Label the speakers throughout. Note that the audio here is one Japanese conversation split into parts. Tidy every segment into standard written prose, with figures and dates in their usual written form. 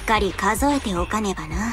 Speaker 1: かり数えておかねばな。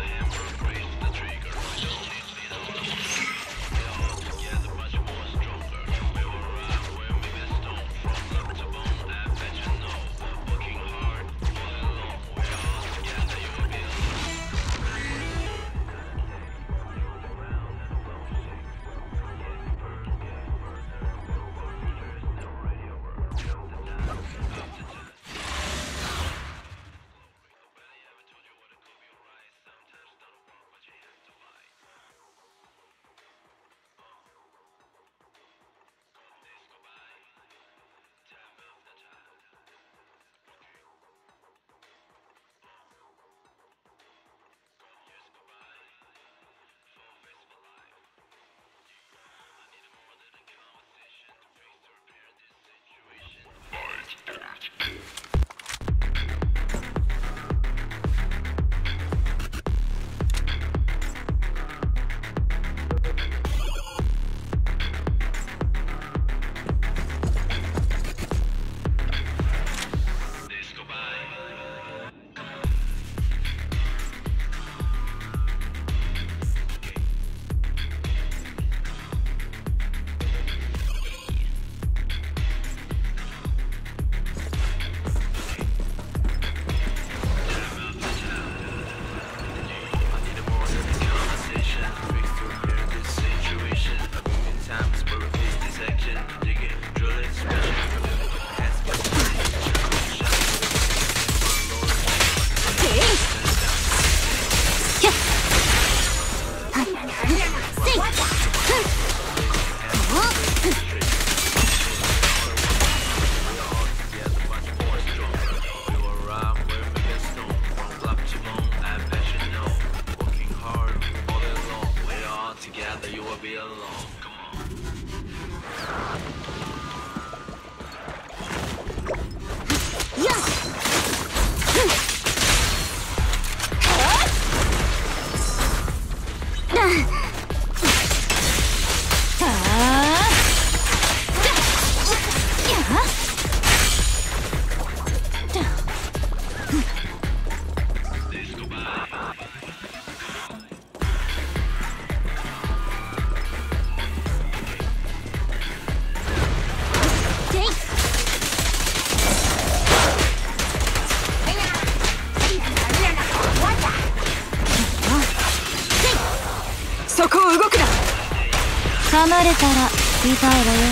Speaker 2: 噛まれたら痛いわよ。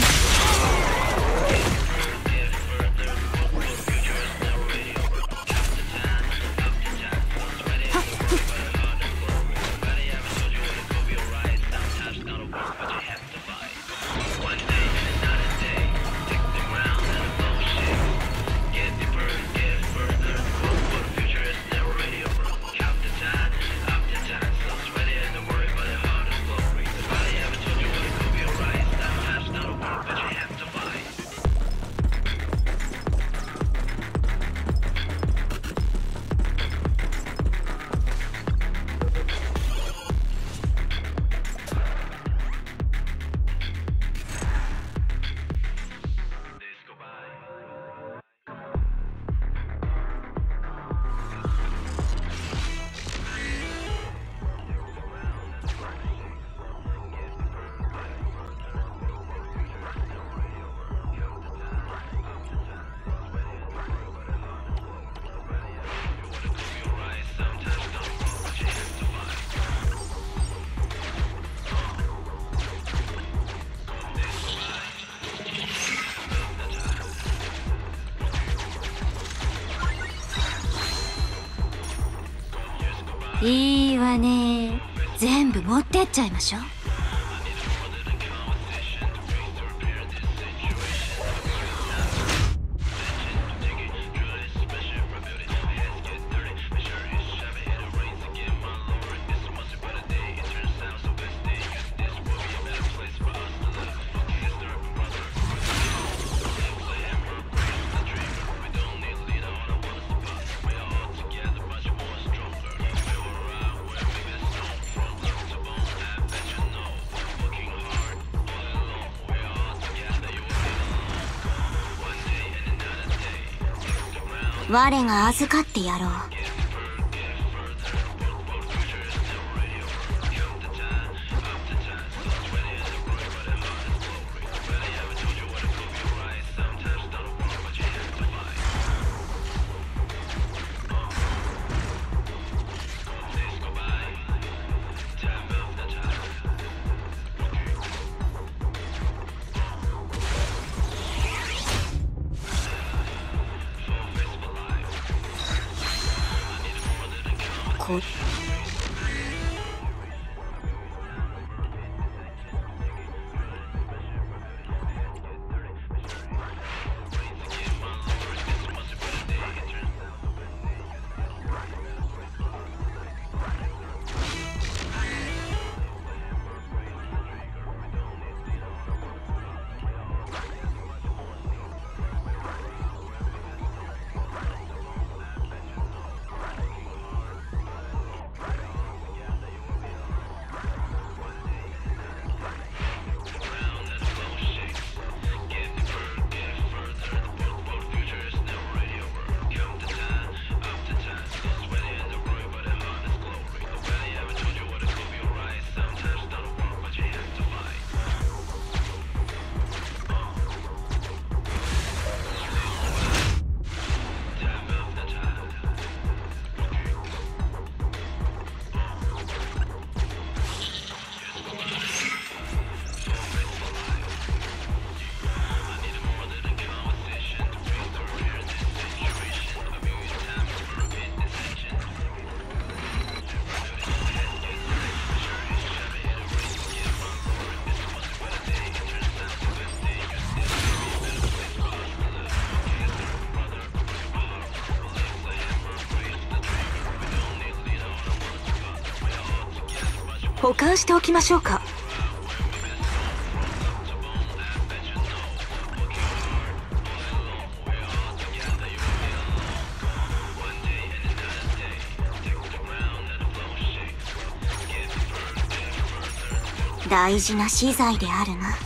Speaker 2: いいわね。全部持ってっちゃいましょう。
Speaker 1: 我が預かってやろう。
Speaker 2: こ保管しておきましょうか。
Speaker 1: 大事な資材であるな。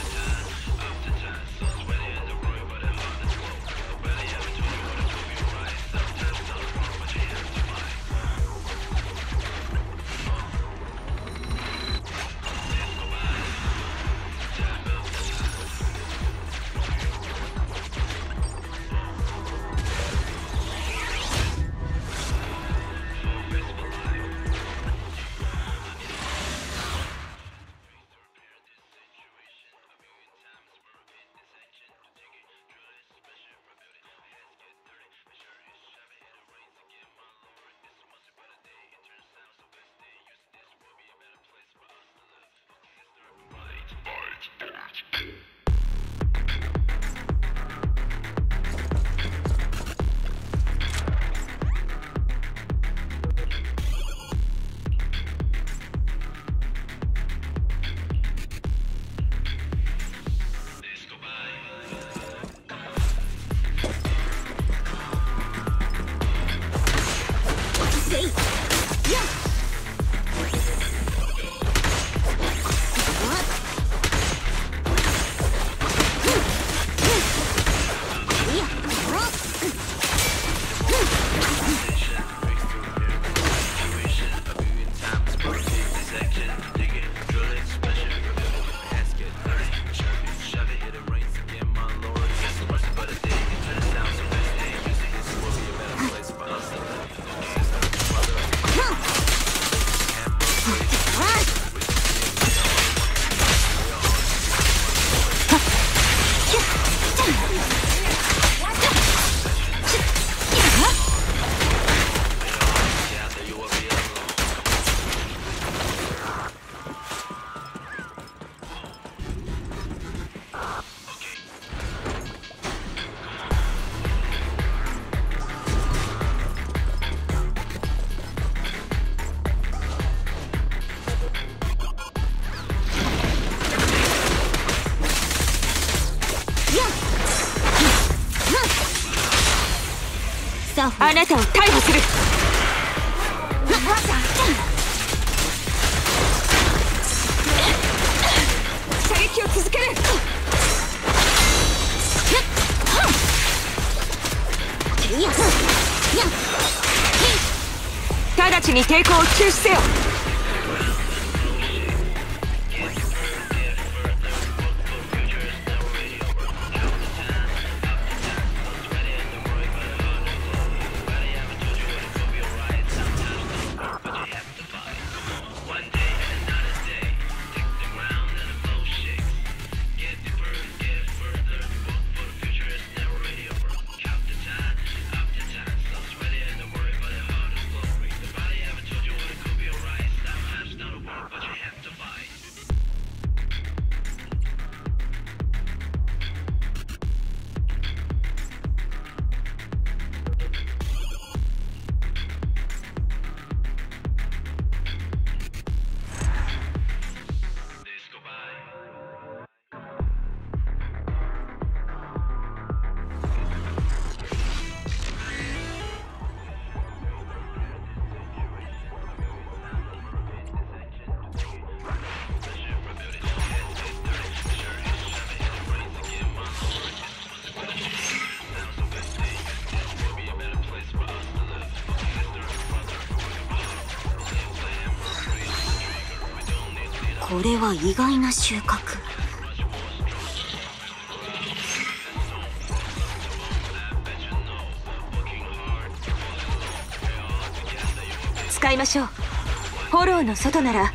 Speaker 2: あなたを逮捕する。射撃を続ける。直ちに抵抗を中止せよ。
Speaker 1: これは意外な収穫。
Speaker 3: 使いましょう。フォローの外なら。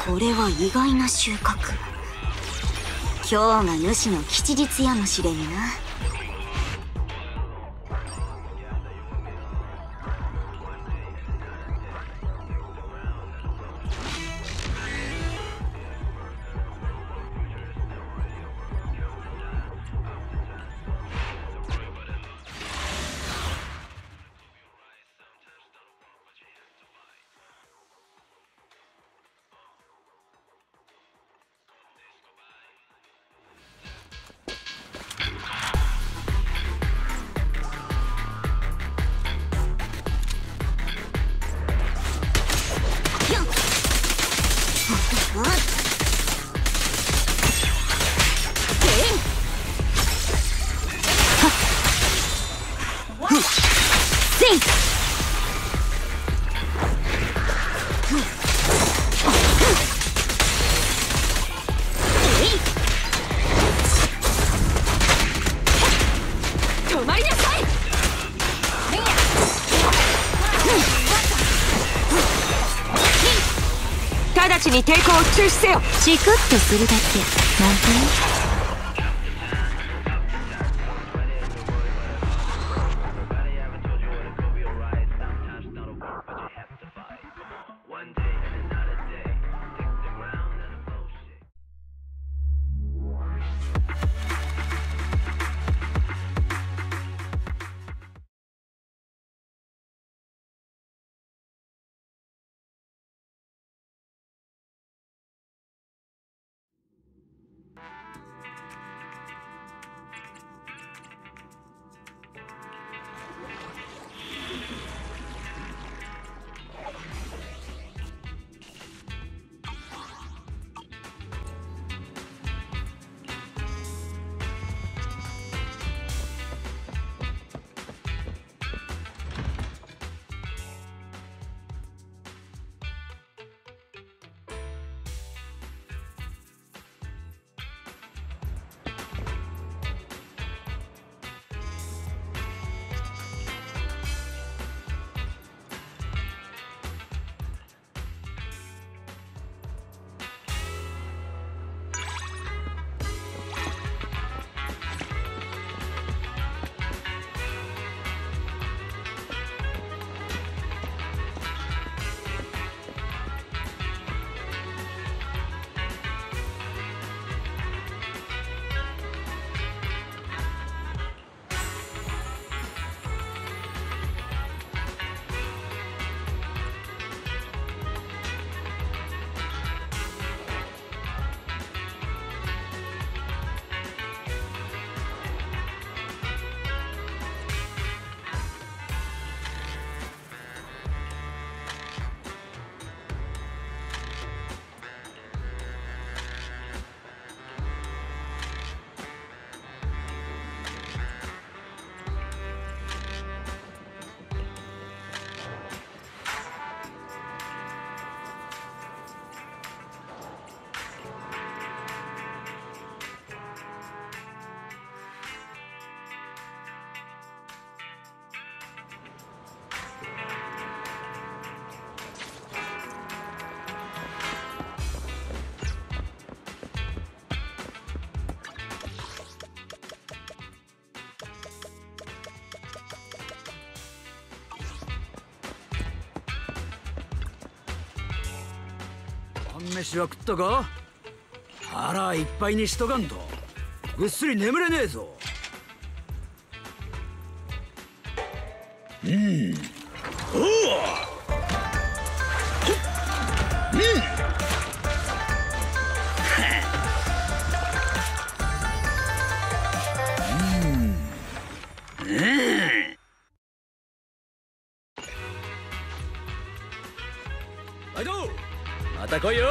Speaker 1: これは意外な収穫。今日が主の吉日やもしれぬな。
Speaker 3: 止まりなさい。直ちに抵抗を中止せよ。
Speaker 2: チクッとするだけ満点。
Speaker 4: 飯は食ったか？腹いっぱいにしとかんとぐっすり眠れねえぞ。おお、バイトまた来いよ。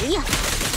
Speaker 1: いや。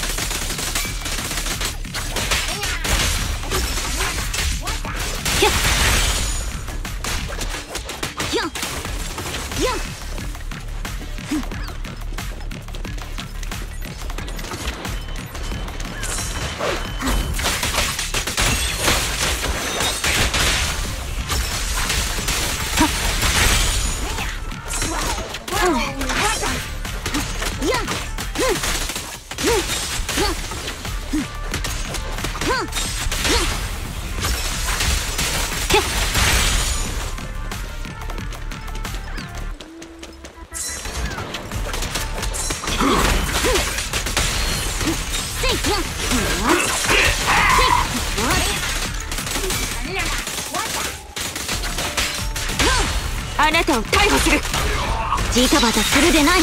Speaker 3: あなたを逮捕する。
Speaker 1: ジタバタするでない。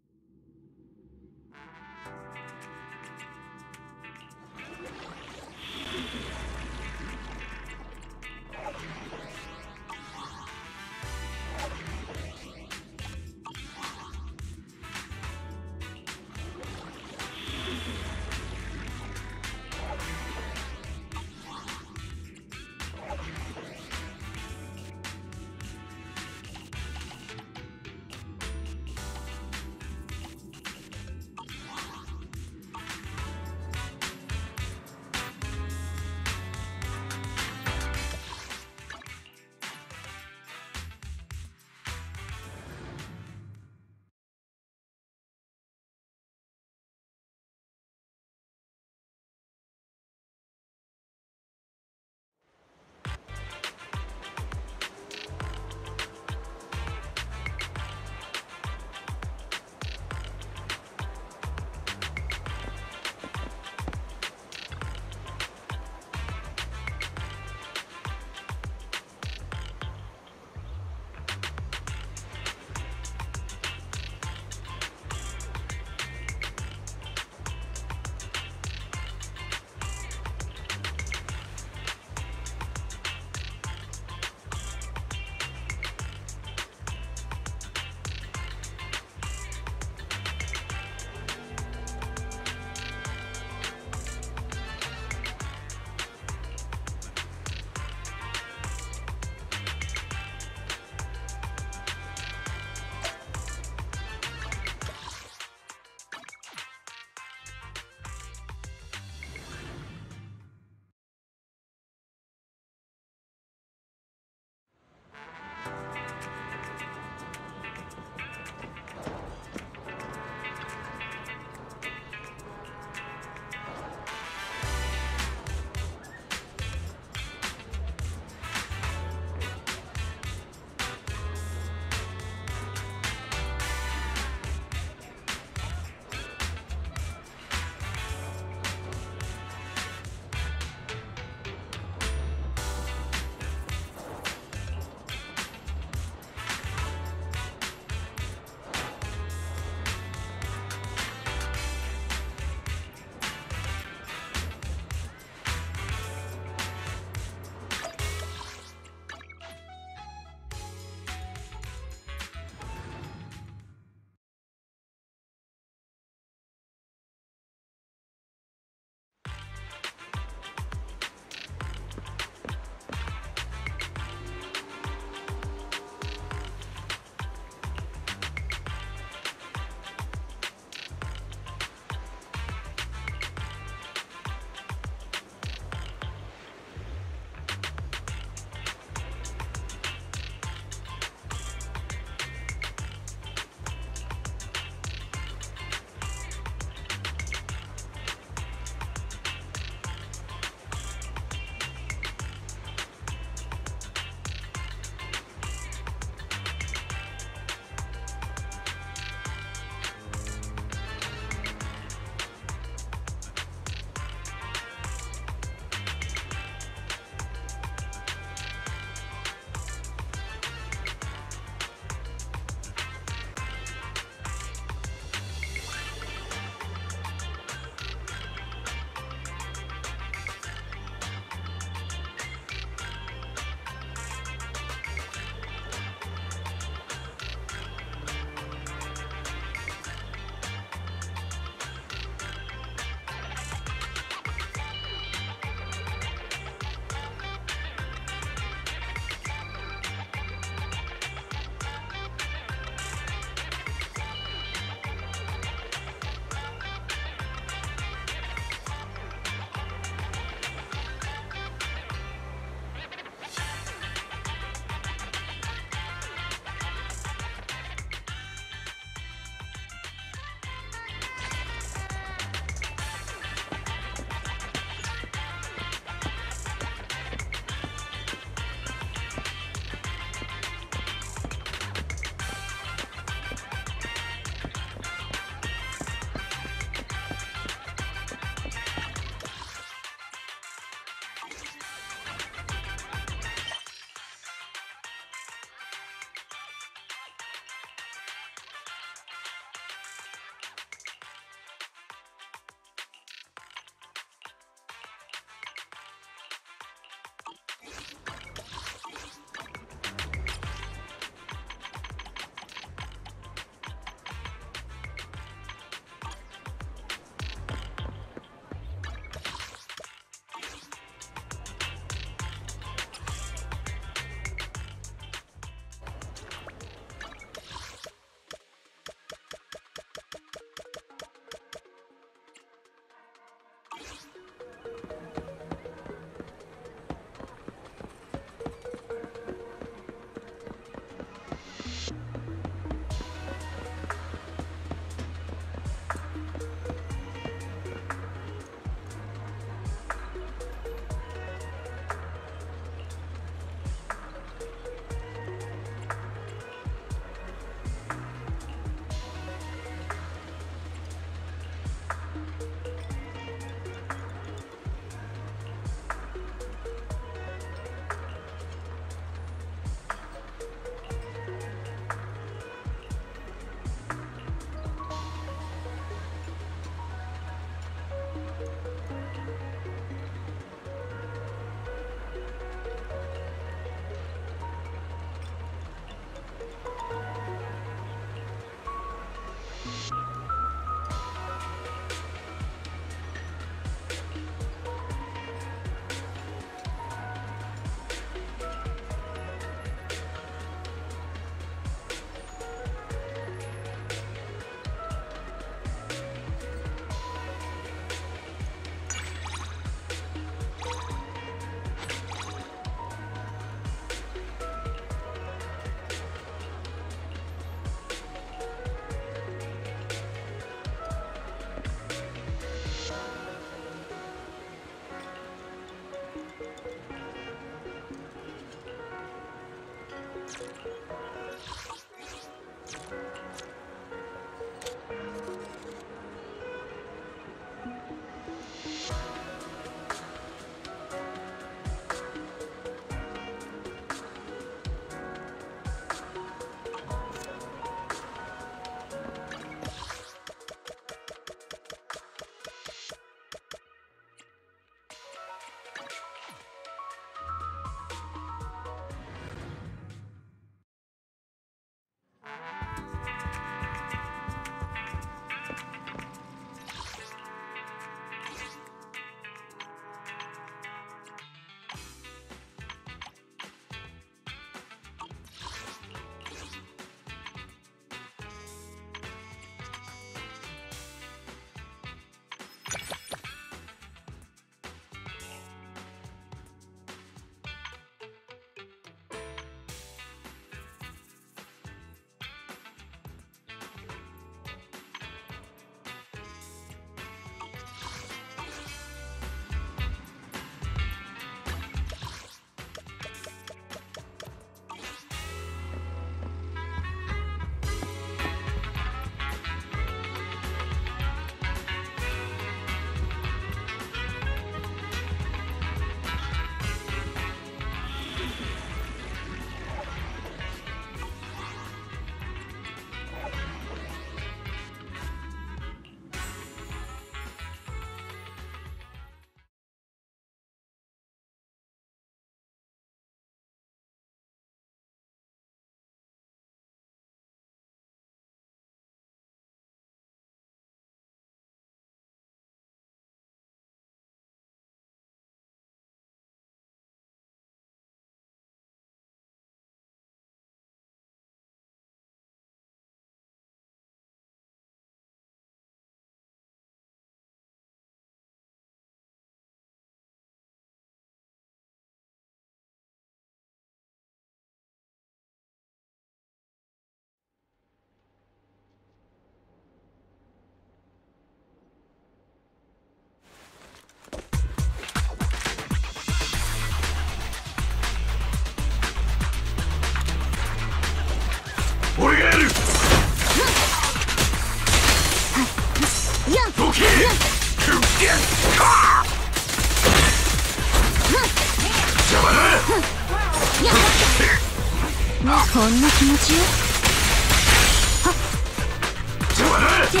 Speaker 2: ほんの気持ちよ。はってい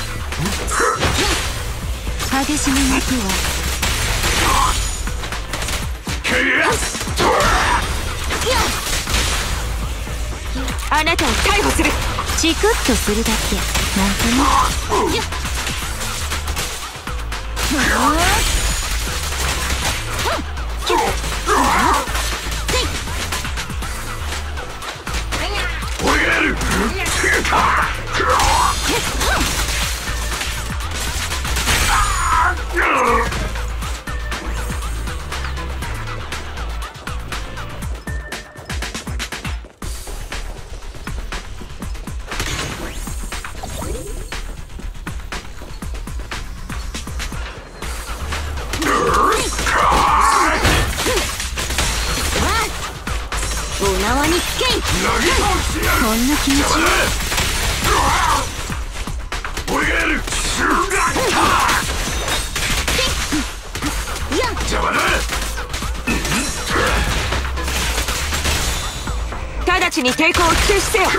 Speaker 2: 激しめの手は
Speaker 3: あなたを逮捕する。
Speaker 2: チクッとするだけなんとね。
Speaker 1: お縄につけい。
Speaker 2: ほんの気持ちよ。
Speaker 3: 直ちに抵抗を中止せよ。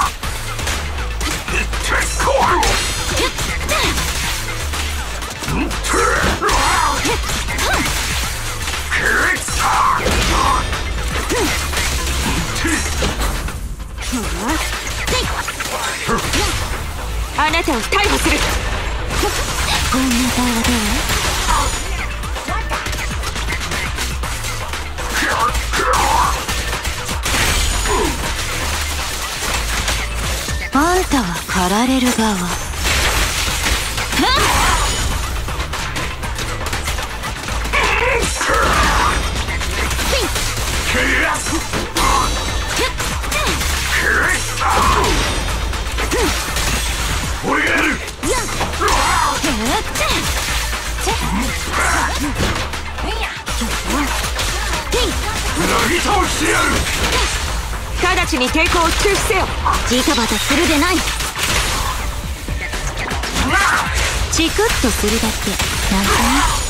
Speaker 3: あなたを逮捕する。
Speaker 2: こんな対話どう？あんたは狩られる側。
Speaker 3: 直ちに抵抗を中止せよ。
Speaker 1: ジタバタするでない。
Speaker 2: チクッとするだけなんとね。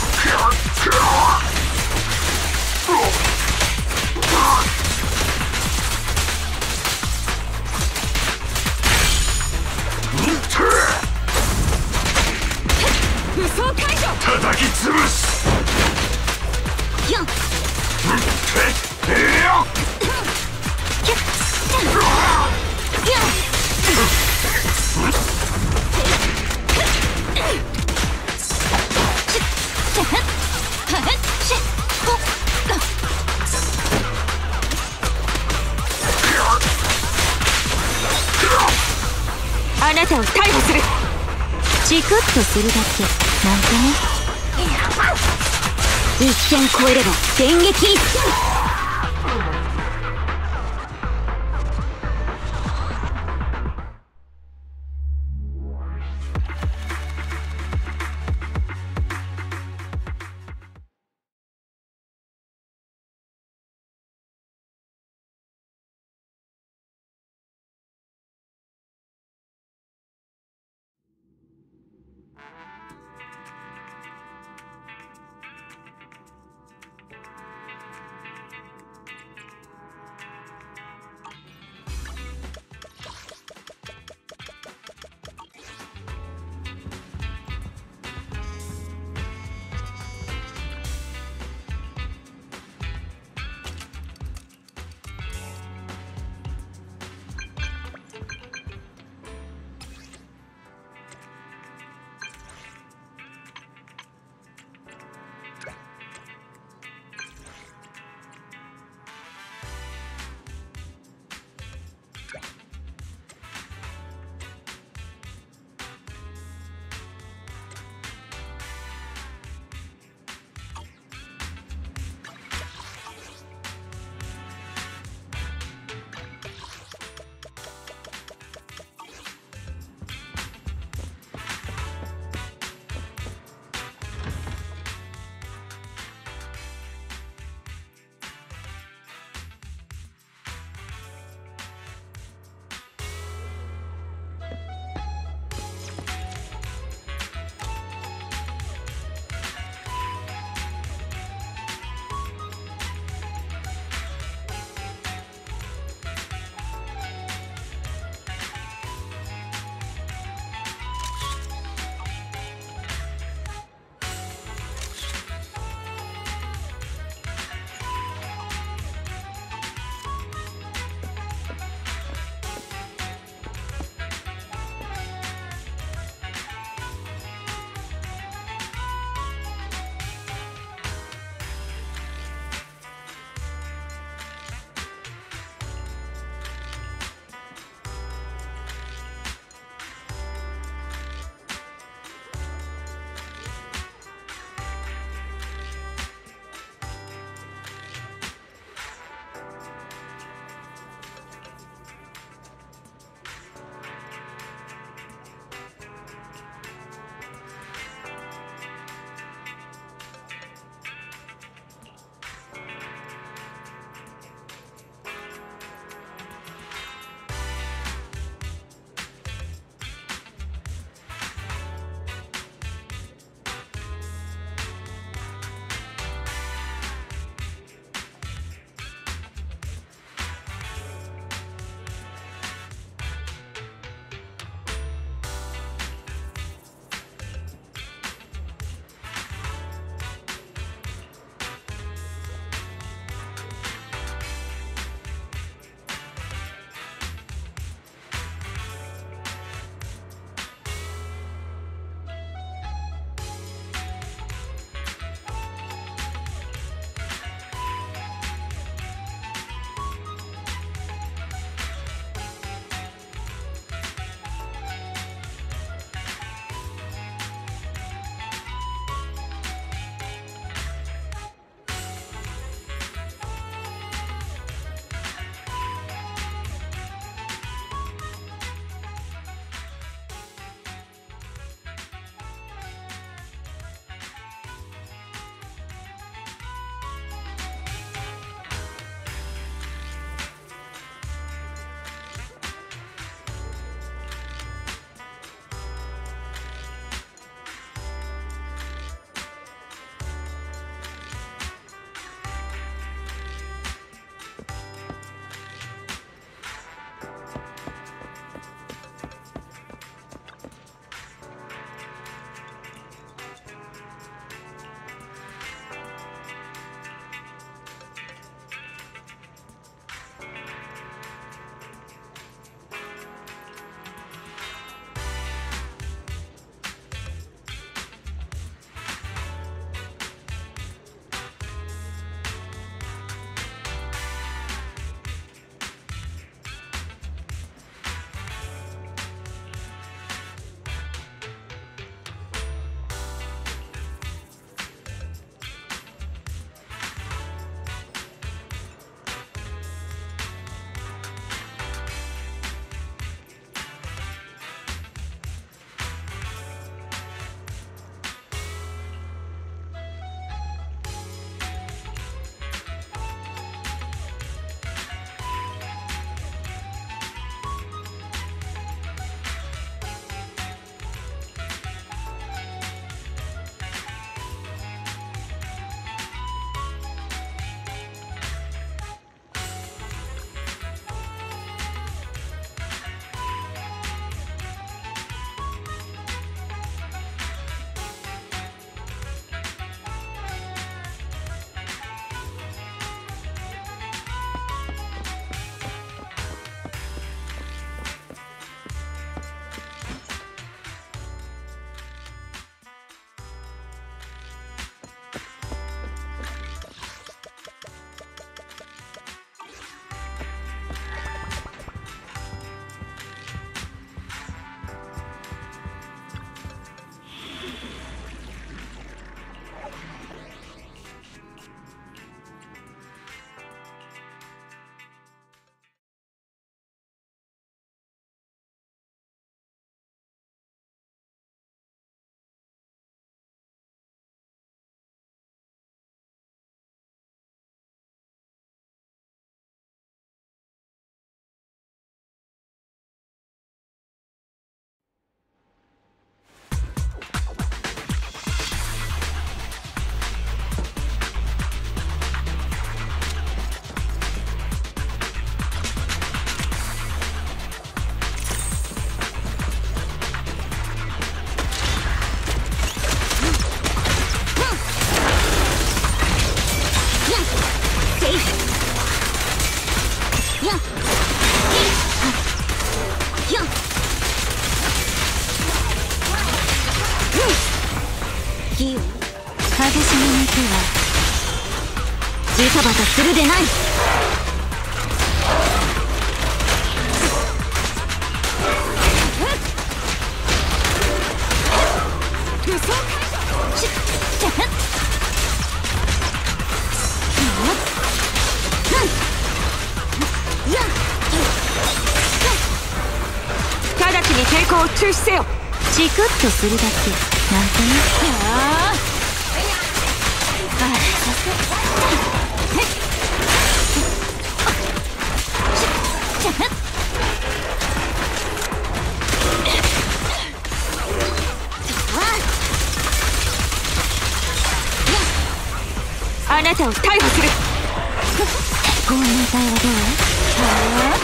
Speaker 3: 武装解除。
Speaker 5: 叩き潰す。
Speaker 1: やん
Speaker 3: あなたを逮捕する。
Speaker 2: チクッとするだけなんとね。
Speaker 1: 一線越えれば電撃一閃。
Speaker 2: ジタバタするでない。
Speaker 3: 直ちに抵抗を中止せよ。
Speaker 2: チクッとするだけなんてね。
Speaker 3: あなたを逮捕する。
Speaker 2: 拷問隊はどう？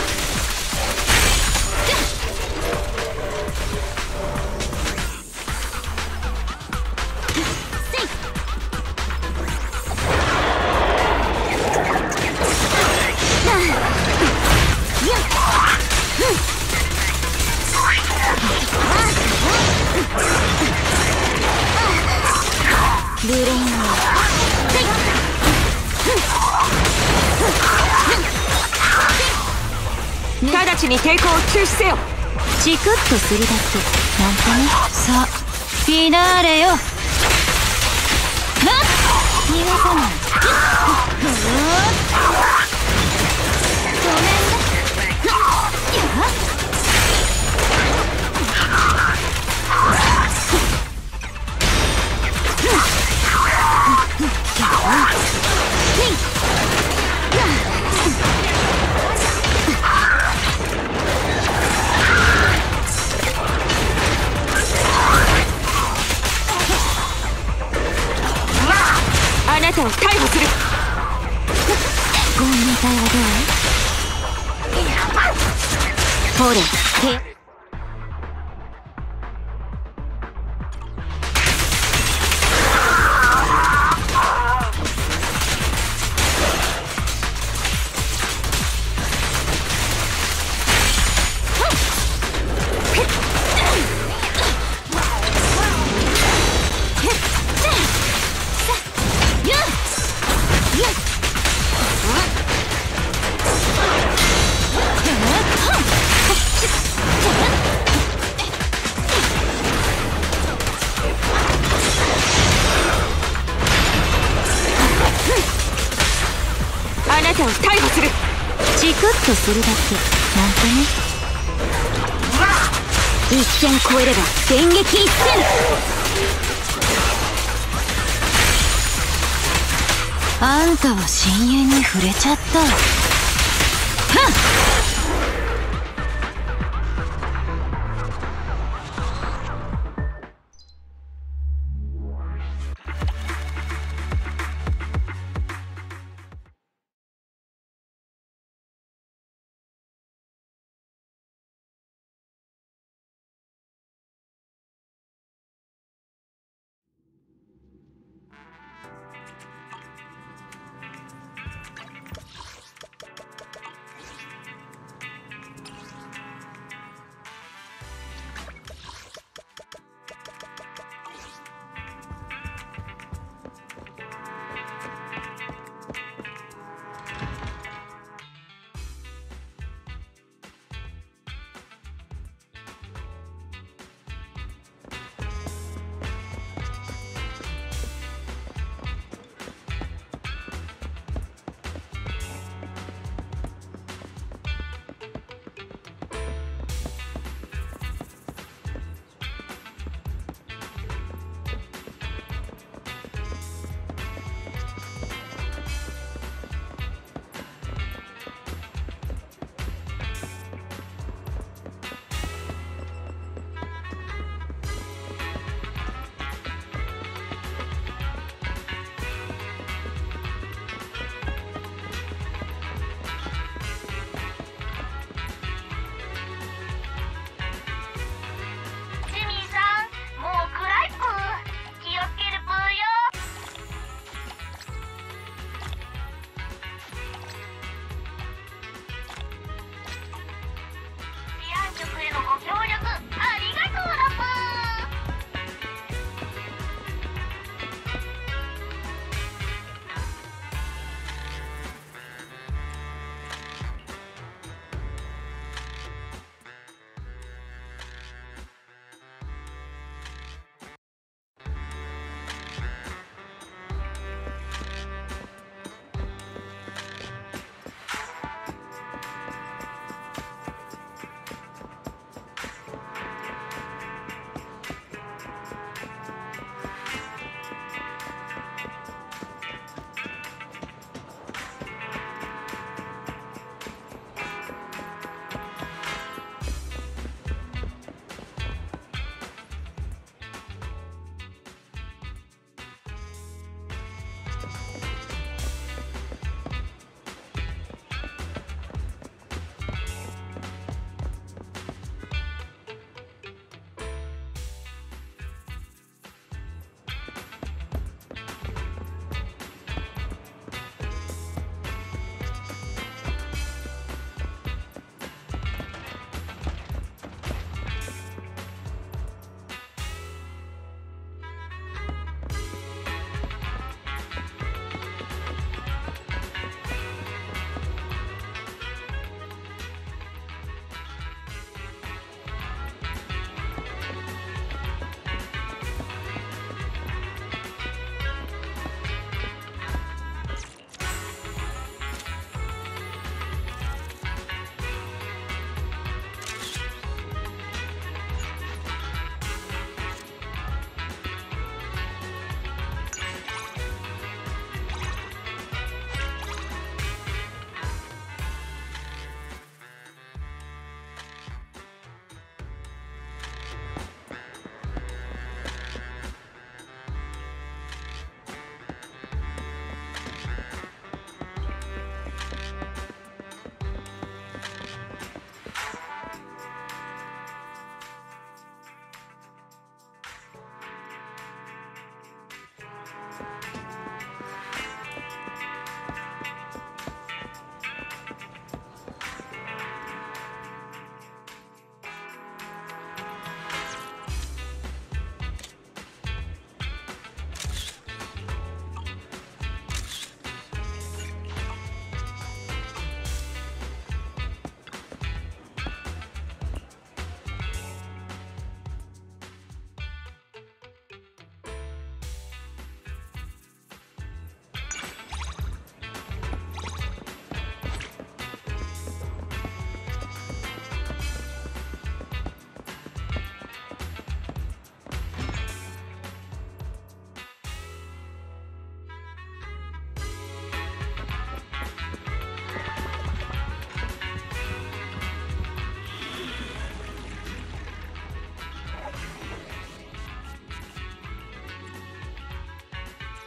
Speaker 2: ブレイン
Speaker 3: 直ちに抵抗を中止せよ。
Speaker 2: チクッとするだけなんてね。さあフィナーレよ。逃がさない。ごめんね。
Speaker 3: あなたを逮捕する。
Speaker 2: 拷問隊はどう？ほれへ。
Speaker 3: あなたを逮捕する。
Speaker 2: チクッとするだけなんてね。一線越えれば電撃一閃。あんたは深淵に触れちゃった。はっ。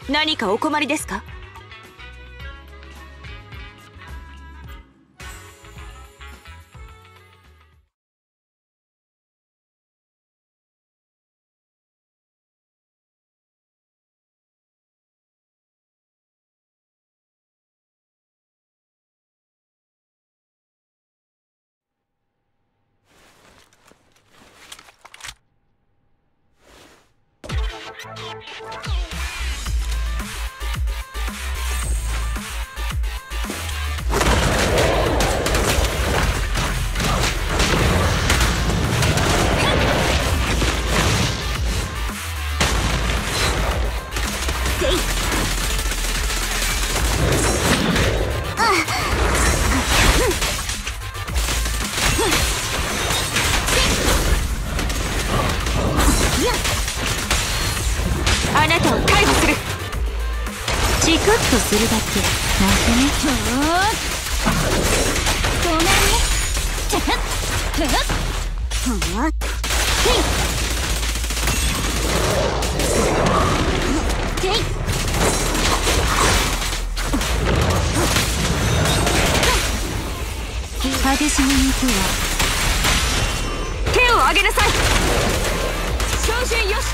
Speaker 3: 何かお困りですか？あなたを逮捕する。
Speaker 2: チクッとするだけなんてね。ごめんね。激しめに行くわ。
Speaker 3: 手を上げなさい。照準よし。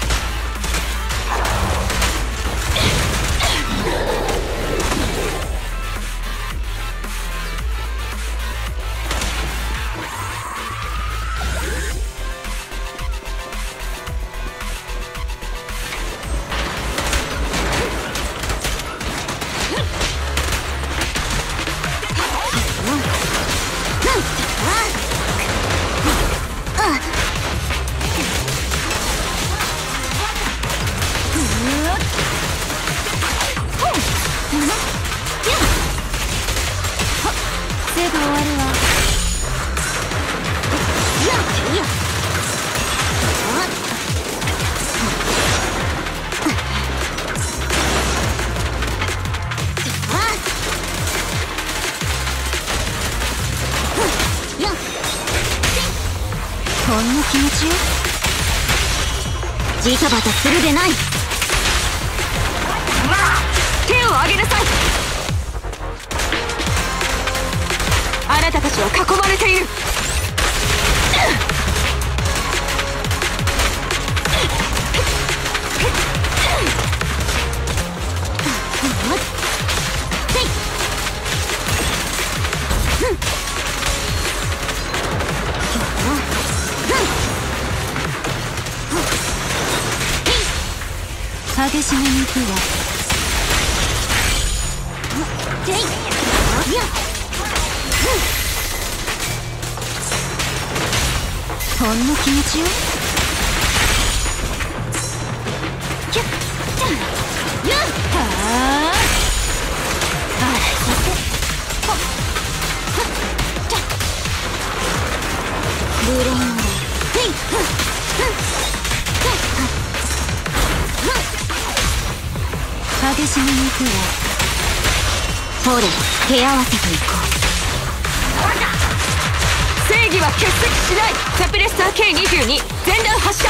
Speaker 2: すぐ終わるわ。ほんの気持ちよ。
Speaker 1: ジタバタするでない。
Speaker 3: 手を上げなさい。あなたたちは囲まれている。
Speaker 2: 激しめに行くわ。ほんの気持ちよ。
Speaker 1: ブレイン
Speaker 2: 激しめに行くわ。
Speaker 1: ほれ、手合わせといこ
Speaker 3: 正義は欠席しない。サプレッサー K22 全弾発射。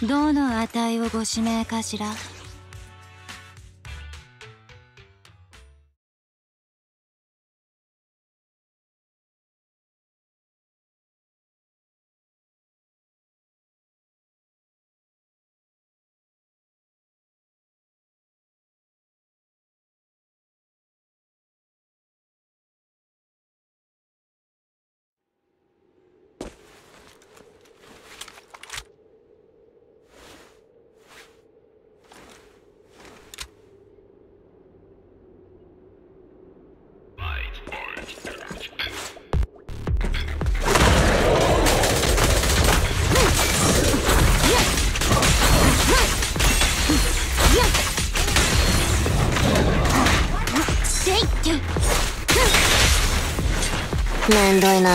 Speaker 2: どの値をご指名かしら。
Speaker 1: めんどいな。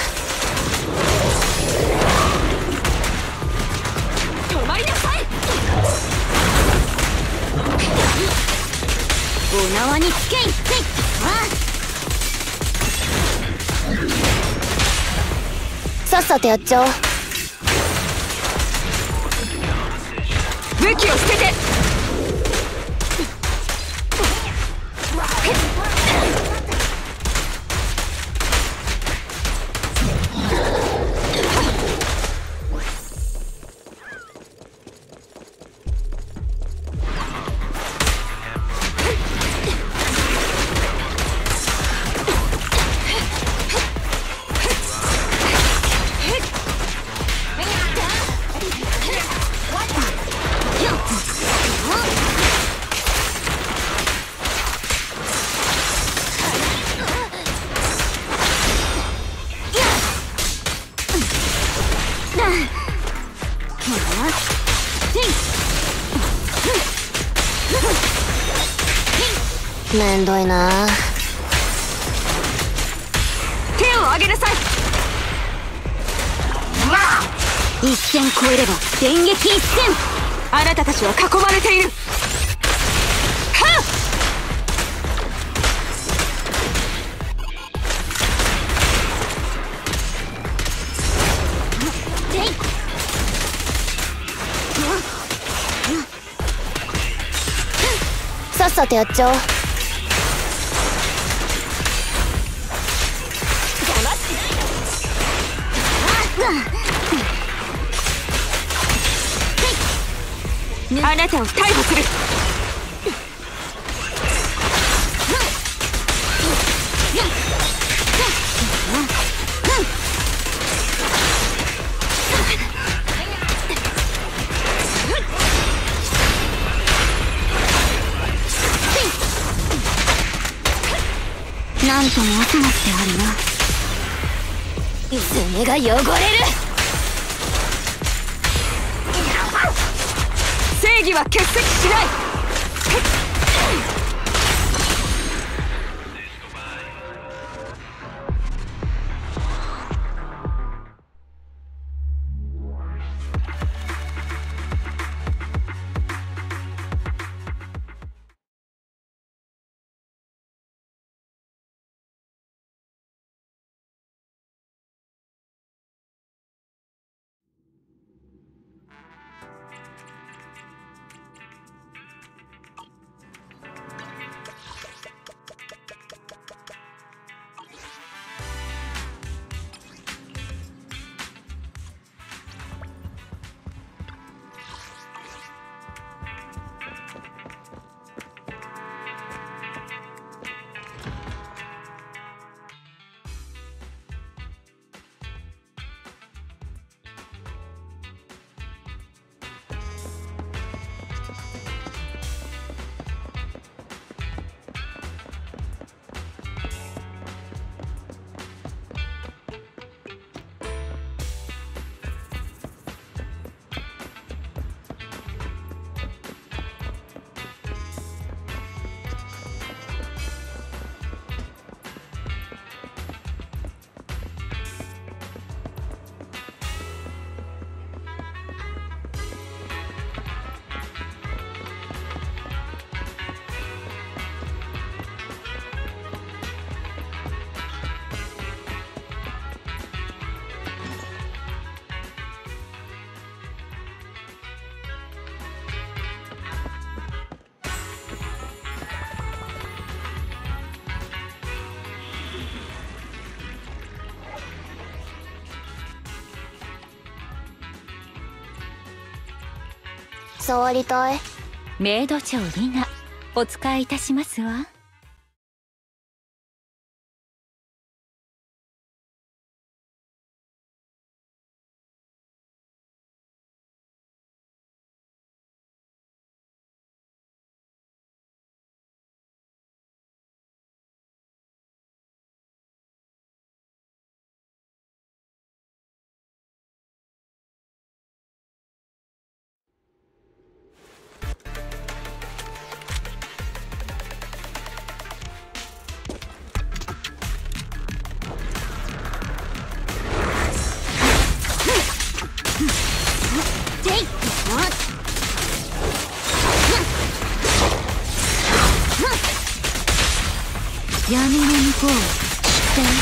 Speaker 3: 止まりなさい。
Speaker 1: お縄につけい。さっさとやっちゃおう。
Speaker 3: 武器を捨てて。
Speaker 1: めんどいな。
Speaker 3: 手を上げなさい。
Speaker 1: 一線超えれば電撃一閃。
Speaker 3: あなたたちは囲まれている。はっ。
Speaker 1: さっさとやっちゃおう。
Speaker 3: あなたを逮捕する。
Speaker 1: なんともおそなってあるな。爪が汚れる。
Speaker 3: 正義は欠席しない。
Speaker 1: 触りたい。
Speaker 2: メイド長リナ、お使いいたしますわ。闇の向こう知ってる？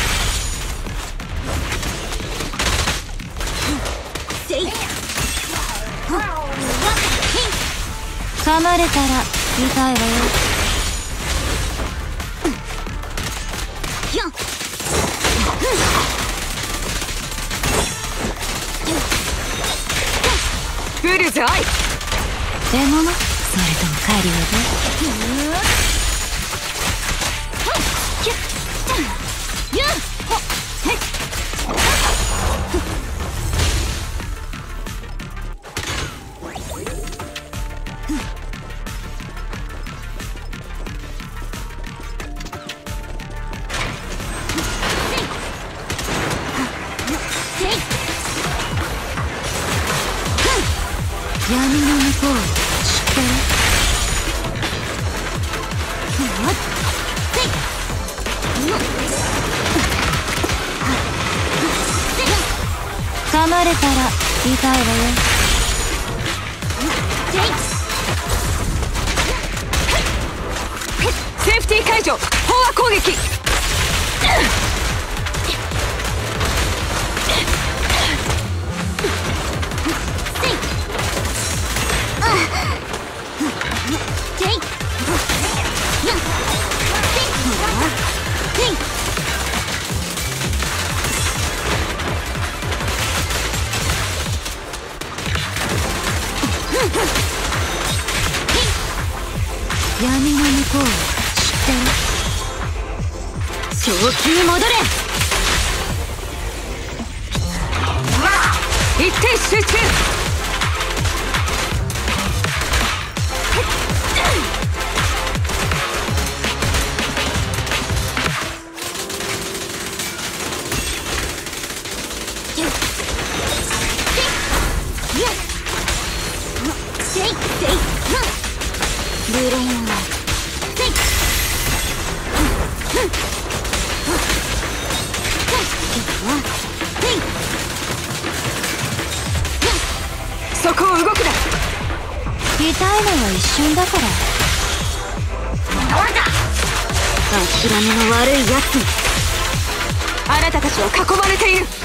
Speaker 2: 噛まれたら痛いわよ。
Speaker 3: ブルズアイ。
Speaker 2: 獲物？それとも狩りをね。闇の向こう知ってる？噛まれたら痛いわよ。
Speaker 3: セーフティー解除。飽和攻撃。
Speaker 2: 闇の向こう知ってる？
Speaker 3: 正気に戻れ。一点集中。
Speaker 1: ブレインは
Speaker 3: そこを動くな。
Speaker 2: 痛いのは一瞬だから。
Speaker 1: 諦めの悪いやつに。
Speaker 3: あなたたちは囲まれている。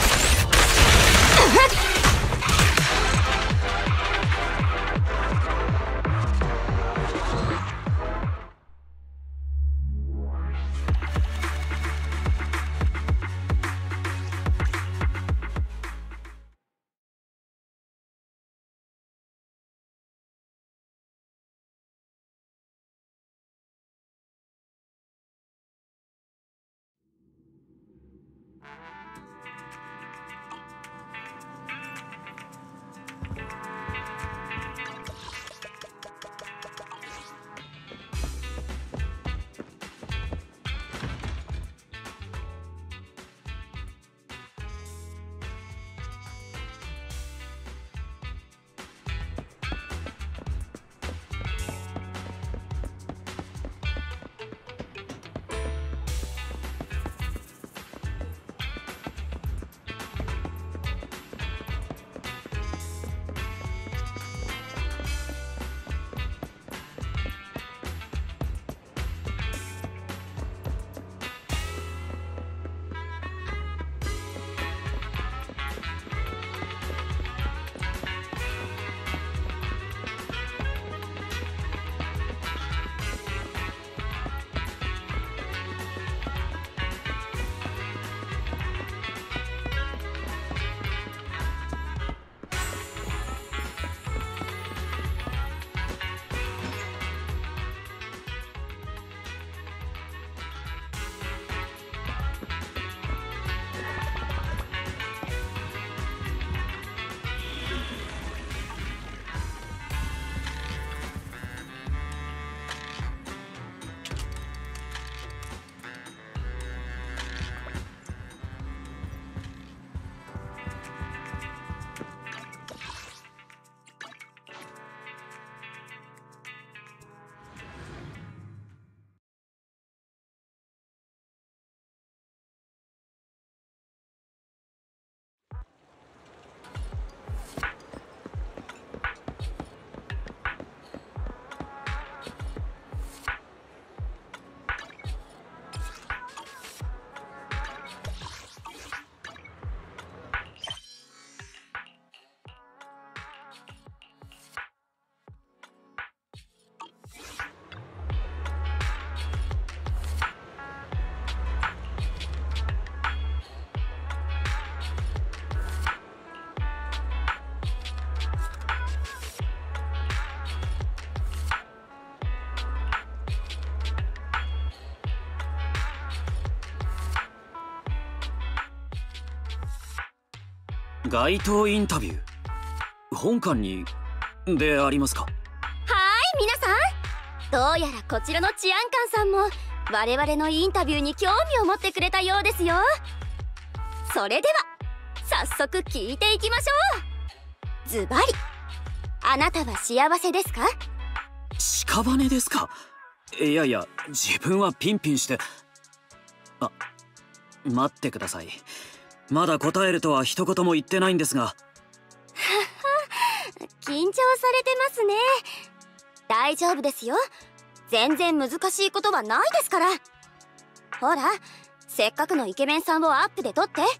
Speaker 5: 街頭インタビュー、本館にでありますか？
Speaker 6: はーい、皆さん、どうやらこちらの治安官さんも我々のインタビューに興味を持ってくれたようですよ。それでは早速聞いていきましょう。ズバリ、あなたは幸せですか？
Speaker 5: 屍ですか？いやいや、自分はピンピンして。あ、待ってください。まだ答えるとは一言も言ってないんですが。
Speaker 6: 緊張されてますね。大丈夫ですよ。全然難しいことはないですから。ほら、せっかくのイケメンさんをアップで撮って。はい、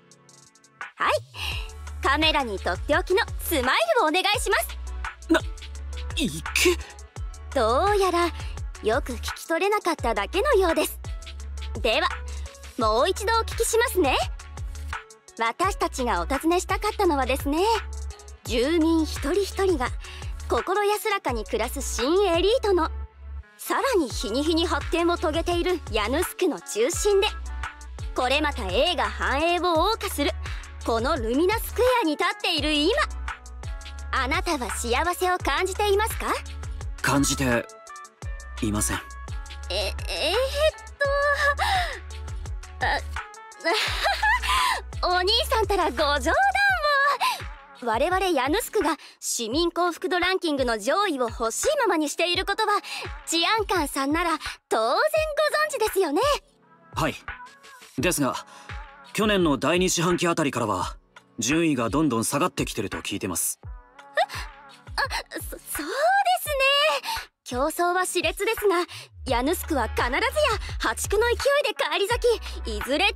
Speaker 6: カメラにとっておきのスマイルをお願いします。
Speaker 5: いけ。
Speaker 6: どうやらよく聞き取れなかっただけのようです。ではもう一度お聞きしますね。私たちがお尋ねしたかったのはですね、住民一人一人が心安らかに暮らす新エリートの、さらに日に日に発展を遂げているヤヌスクの中心で、これまた栄が繁栄を謳歌するこのルミナスクエアに立っている今、あなたは幸せを感じていますか？
Speaker 5: 感じていません。
Speaker 6: お兄さんたらご冗談を。我々ヤヌスクが市民幸福度ランキングの上位を欲しいままにしていることは治安官さんなら当然ご存知ですよね。
Speaker 5: はい。ですが去年の第2四半期あたりからは順位がどんどん下がってきてると聞いてます。
Speaker 6: そうですね。競争は熾烈ですが、ヤヌスクは必ずや破竹の勢いで返り咲き、いずれ頂点に。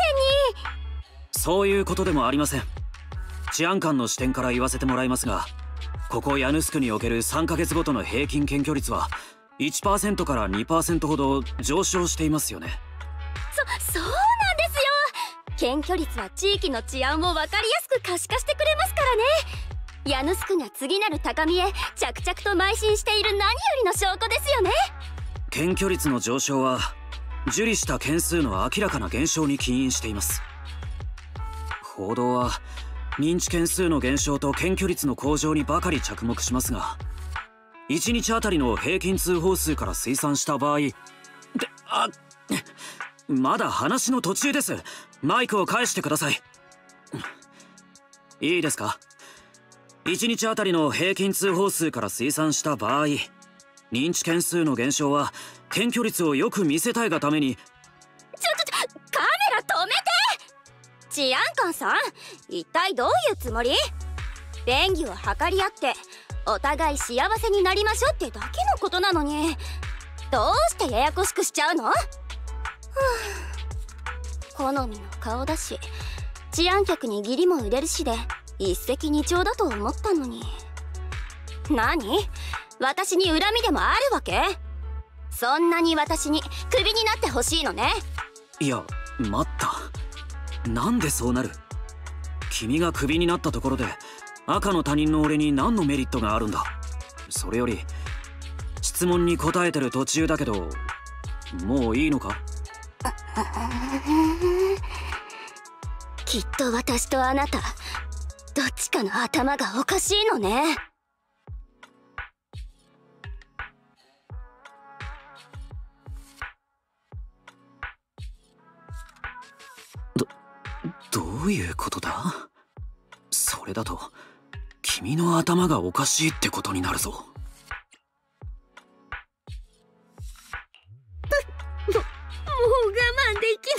Speaker 5: そういうことでもありません。治安官の視点から言わせてもらいますが、ここヤヌスクにおける3ヶ月ごとの平均検挙率は 1% から 2% ほど上昇していますよね。
Speaker 6: そうなんですよ。検挙率は地域の治安を分かりやすく可視化してくれますからね。ヤヌスクが次なる高みへ着々と邁進している何よりの証拠ですよね。
Speaker 5: 検挙率の上昇は受理した件数の明らかな減少に起因しています。報道は認知件数の減少と検挙率の向上にばかり着目しますが、1日あたりの平均通報数から推算した場合で、まだ話の途中です。マイクを返してください。いいですか。1日あたりの平均通報数から推算した場合、認知件数の減少は検挙率をよく見せたいがために。
Speaker 6: カメラ止めて。治安官さん、一体どういうつもり？便宜を図り合ってお互い幸せになりましょうってだけのことなのに、どうしてややこしくしちゃうの？好みの顔だし、治安局に義理も売れるしで一石二鳥だと思ったのに。何？私に恨みでもあるわけ？そんなに私にクビになってほしいのね？
Speaker 5: いや、待った。なんでそうなる？君がクビになったところで赤の他人の俺に何のメリットがあるんだ？それより質問に答えてる途中だけど、もういいのか？
Speaker 6: きっと私とあなた、どっちかの頭がおかしいのね。
Speaker 5: どういうことだ？それだと君の頭がおかしいってことになるぞ。
Speaker 6: もう我慢でき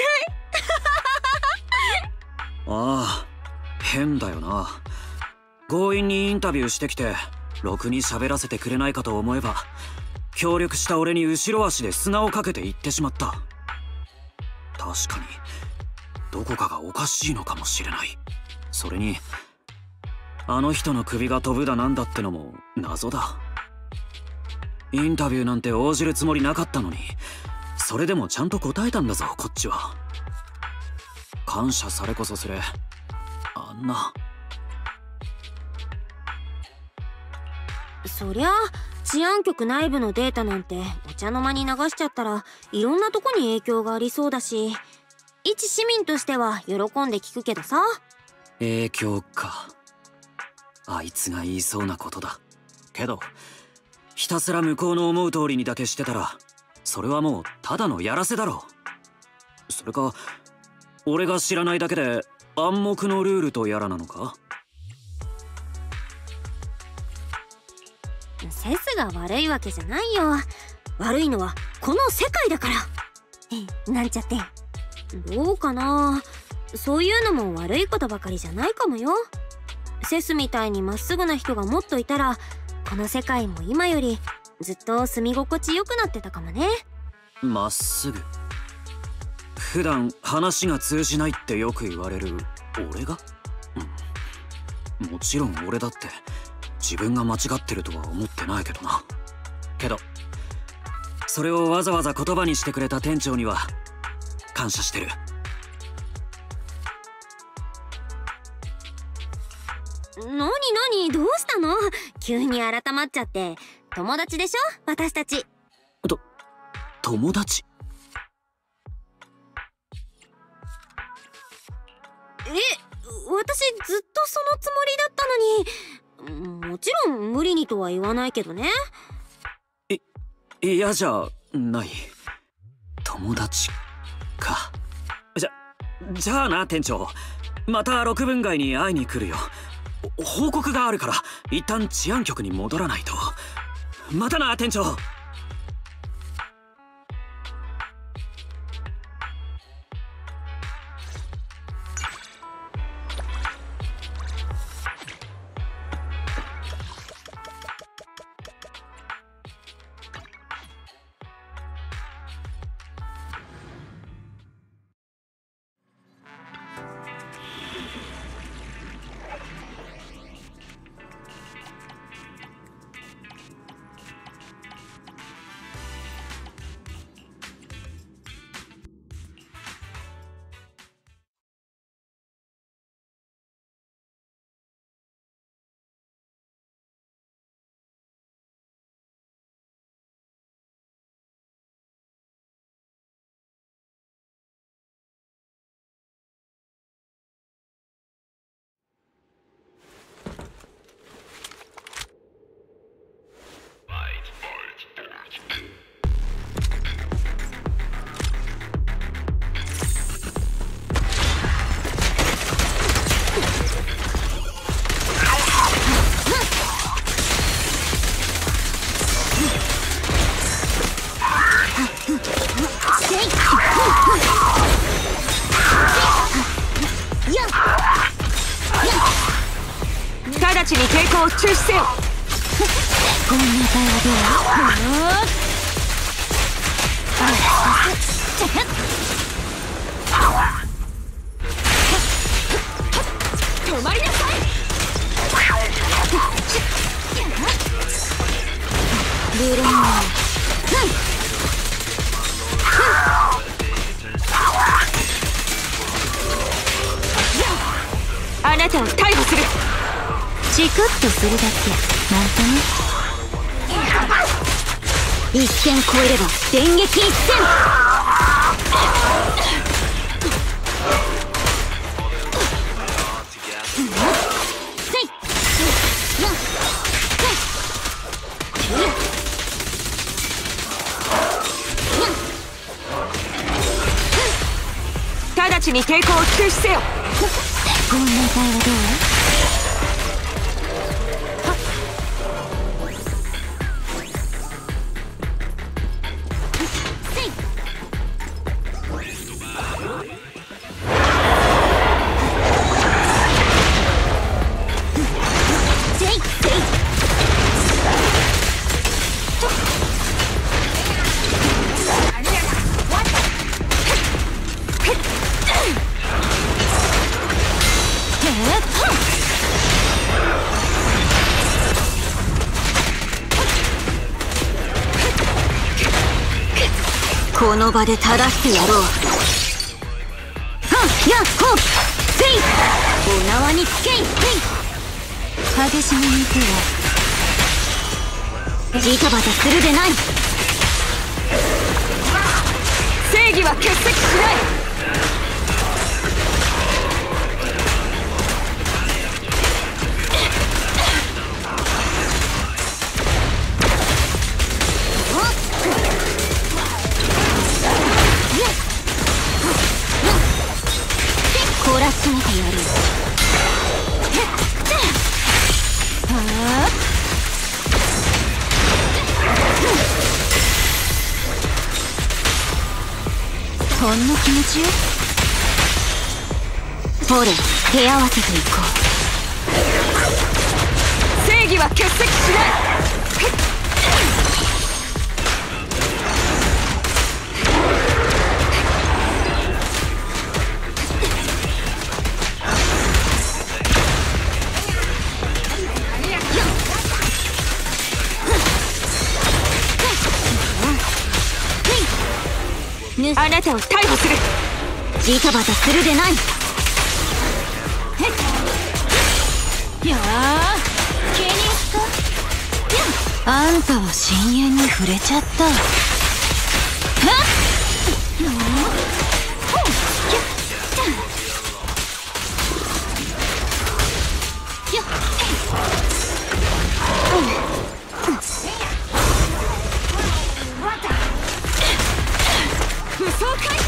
Speaker 6: ない。
Speaker 5: ああ、変だよな。強引にインタビューしてきてろくに喋らせてくれないかと思えば、協力した俺に後ろ足で砂をかけて行ってしまった。確かにどこかがおかしいのかもしれない。それにあの人の首が飛ぶだなんだってのも謎だ。インタビューなんて応じるつもりなかったのに、それでもちゃんと答えたんだぞ、こっちは。感謝されこそすれ。あんな。
Speaker 7: そりゃ治安局内部のデータなんてお茶の間に流しちゃったらいろんなとこに影響がありそうだし、一市民としては喜んで聞くけどさ。
Speaker 5: 影響か。あいつが言いそうなことだ。けどひたすら向こうの思う通りにだけしてたら、それはもうただのやらせだろう。それか俺が知らないだけで暗黙のルールとやらなのか。
Speaker 7: セスが悪いわけじゃないよ。悪いのはこの世界だから。なんちゃって。どうかな、そういうのも悪いことばかりじゃないかもよ。セスみたいにまっすぐな人がもっといたら、この世界も今よりずっと住み心地よくなってたかもね。
Speaker 5: まっすぐ。普段話が通じないってよく言われる俺が、もちろん俺だって自分が間違ってるとは思ってないけどな。けどそれをわざわざ言葉にしてくれた店長には感謝してる。
Speaker 7: なにどうしたの？急に改まっちゃって。友達でしょ私たち。
Speaker 5: 友達？
Speaker 7: 私ずっとそのつもりだったのに。もちろん無理にとは言わないけどね。
Speaker 5: 嫌じゃない。友達か。じゃあな店長、また6分街に会いに来るよ。報告があるから一旦治安局に戻らないと。またな店長。
Speaker 3: 直ちに抵抗を中止せよ。
Speaker 2: こんな会話どう？
Speaker 3: 止まりなさい。
Speaker 2: ルレン
Speaker 3: あなたを逮捕する。
Speaker 2: チクッとするだけなんとね。一線超えれば電撃一閃。
Speaker 3: 直ちに抵抗を中止せよ。
Speaker 2: こんな会話どう？この場で正してやろう。はっやっほっせい。お縄につけい。激しめに行くわ。ジタバタするでない。
Speaker 3: 正義は欠席しない。
Speaker 2: ほんの気持ちよ。ほれ、手合わせていこ
Speaker 3: 正義は欠席しない。あなたを逮捕する。
Speaker 2: ジタバタするでない。やあ、気に入った。あんたは深淵に触れちゃった。
Speaker 3: 武装解。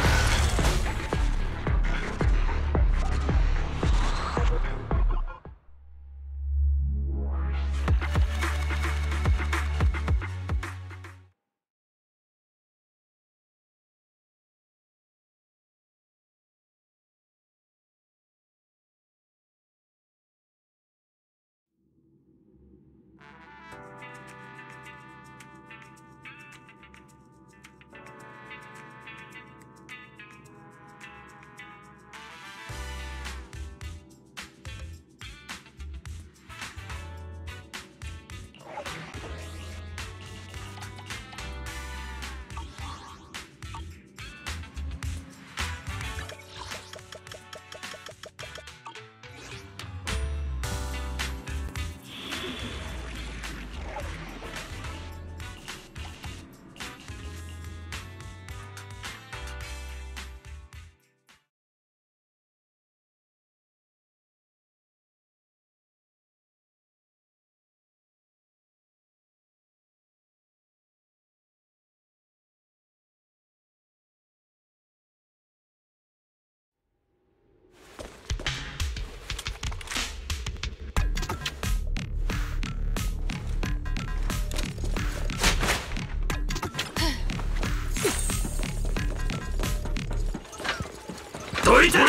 Speaker 4: どいてる。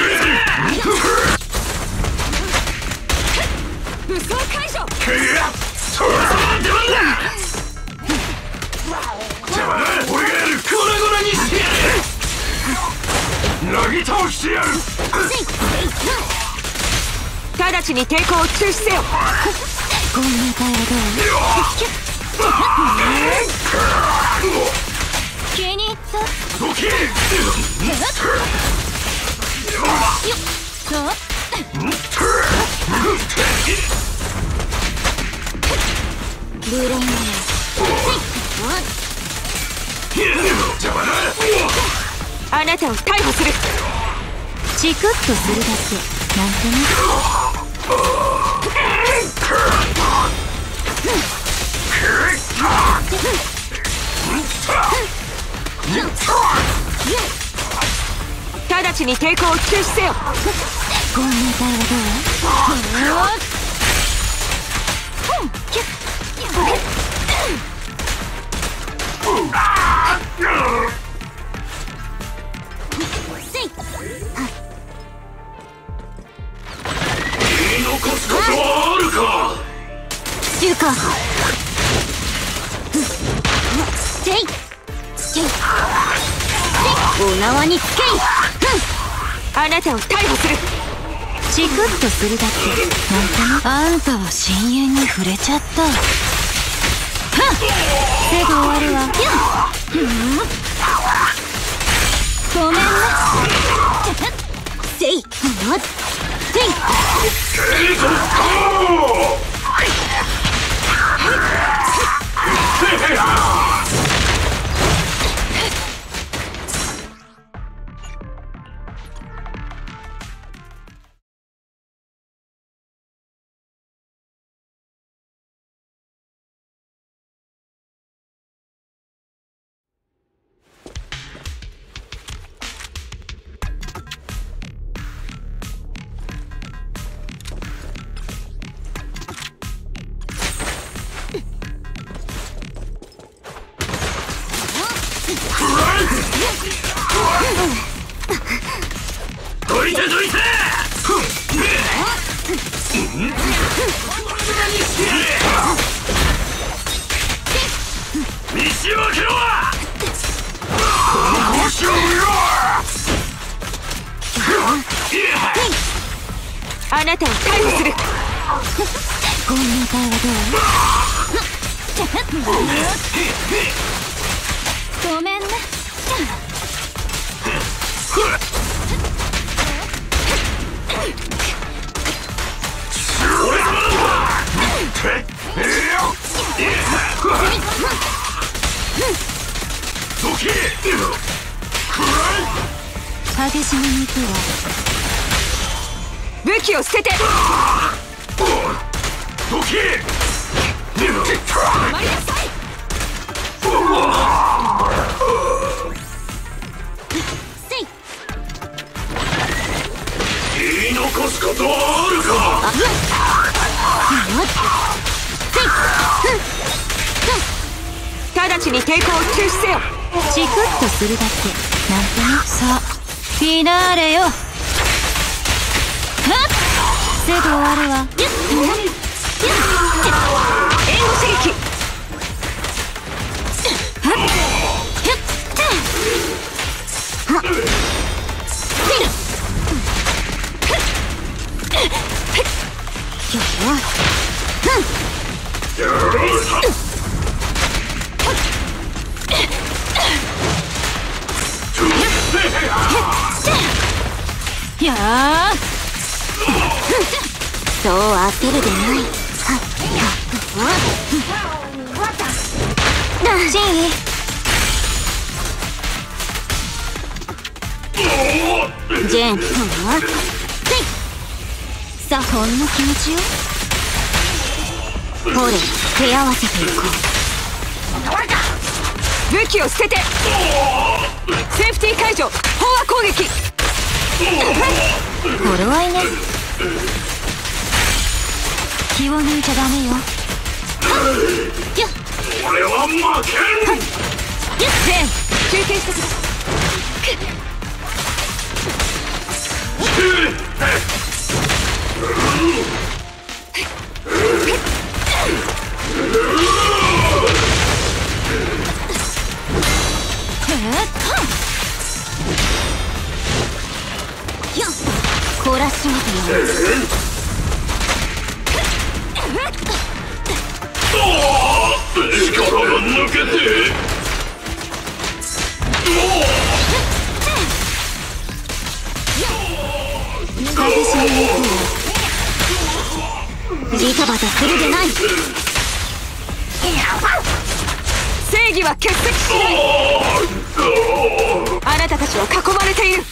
Speaker 3: 武装解除。
Speaker 4: そろそろ出番だ。邪魔だ。俺がやる。粉々にしてやる。なぎ倒してやる。
Speaker 3: 直ちに抵抗を中止せよ。
Speaker 2: こんな体どう？気に入った。
Speaker 4: どけ。
Speaker 2: ブレイン
Speaker 4: 邪魔だ。
Speaker 3: あなたを逮捕する。
Speaker 2: チクッとするだけなんてね。
Speaker 3: 直ちに抵抗を中止せよ。
Speaker 2: こんな体はどう？
Speaker 4: 言い残すことはあるか。
Speaker 2: 中華お縄につけい。
Speaker 3: あなたを逮捕する。
Speaker 2: チクッとするだけなんてね。あんたは深淵に触れちゃった。すぐ終わるわ。ごめんな。せい
Speaker 4: どいてどいて。見せ分けろ。
Speaker 3: あなたを逮捕する。
Speaker 2: こんな会話どう？ごめんね。激しめに行くわ。
Speaker 3: 武器を捨てて。
Speaker 4: どけ。
Speaker 3: 止まりなさい。
Speaker 4: 言い残すことはあるか。
Speaker 3: 直ちに抵抗を中止せよ。
Speaker 2: チクッとするだけなんてね。さあフィナーレよ。すぐ終わるわ。
Speaker 3: 援護射撃。
Speaker 2: やあ
Speaker 1: そう焦るでない。
Speaker 2: ジンイジェンさあほんの気持ちよ。ほれ手合わせていこう。
Speaker 3: 武器を捨てて。セーフティー解除。飽和攻撃。
Speaker 2: 頃合いね。気を抜いちゃダメよ。
Speaker 4: 俺は負けん。
Speaker 3: ジェーン休憩してください。
Speaker 2: 懲らしめてやる。
Speaker 4: 力が抜けて。
Speaker 2: 激しめに行くわ。ジタバタするでない。
Speaker 3: 正義は欠席しない。あなたたちは囲まれている。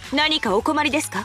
Speaker 3: 何かお困りですか？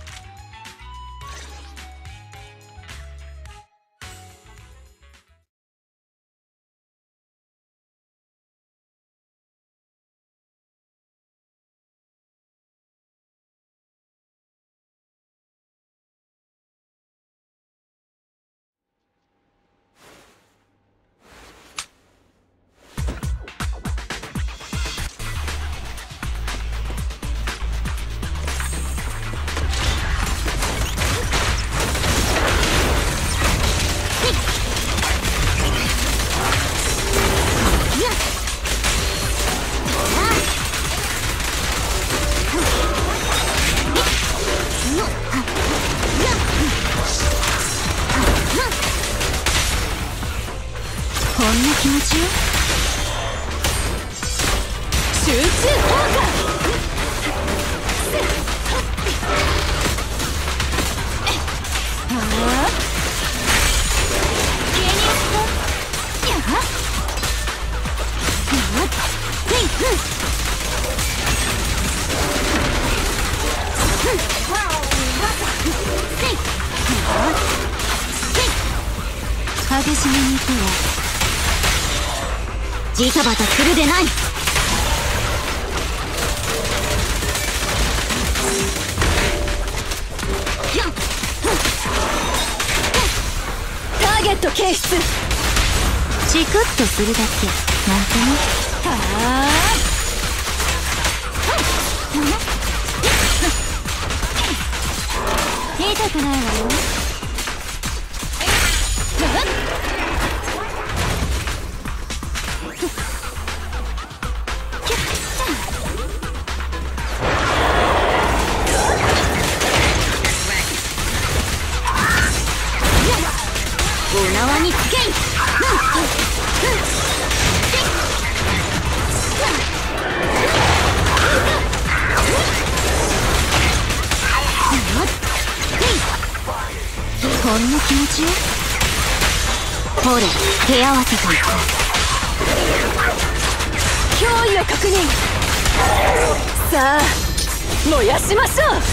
Speaker 2: こんな気持ちよ。集中砲火。激しめに行くわ。ジタバタするでない。ターゲット検出。チクッとするだけなんてね。痛くないわよ。お縄につけい。こんな気持ちよ。ほれ手合わせといこう。脅威を確認。さあ燃やしましょう。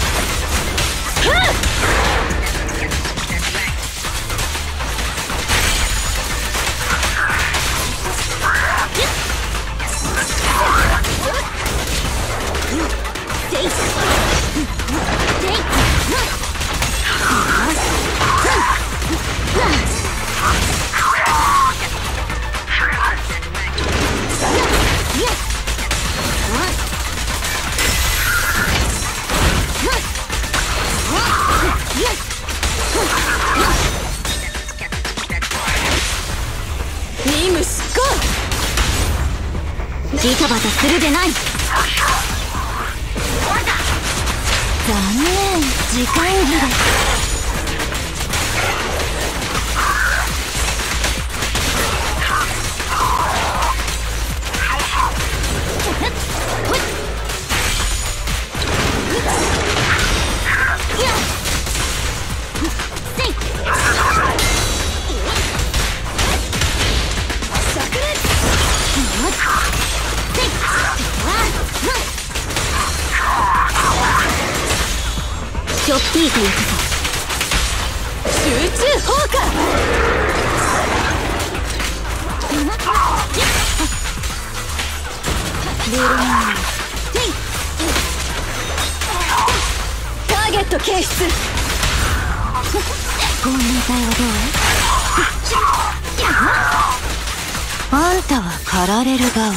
Speaker 2: 任務執行。ジタバタするでない。残念、時間切れ。ちょっぴーということ。集中砲火。ターゲット検出。こんな体はどう？あんたは狩られる側。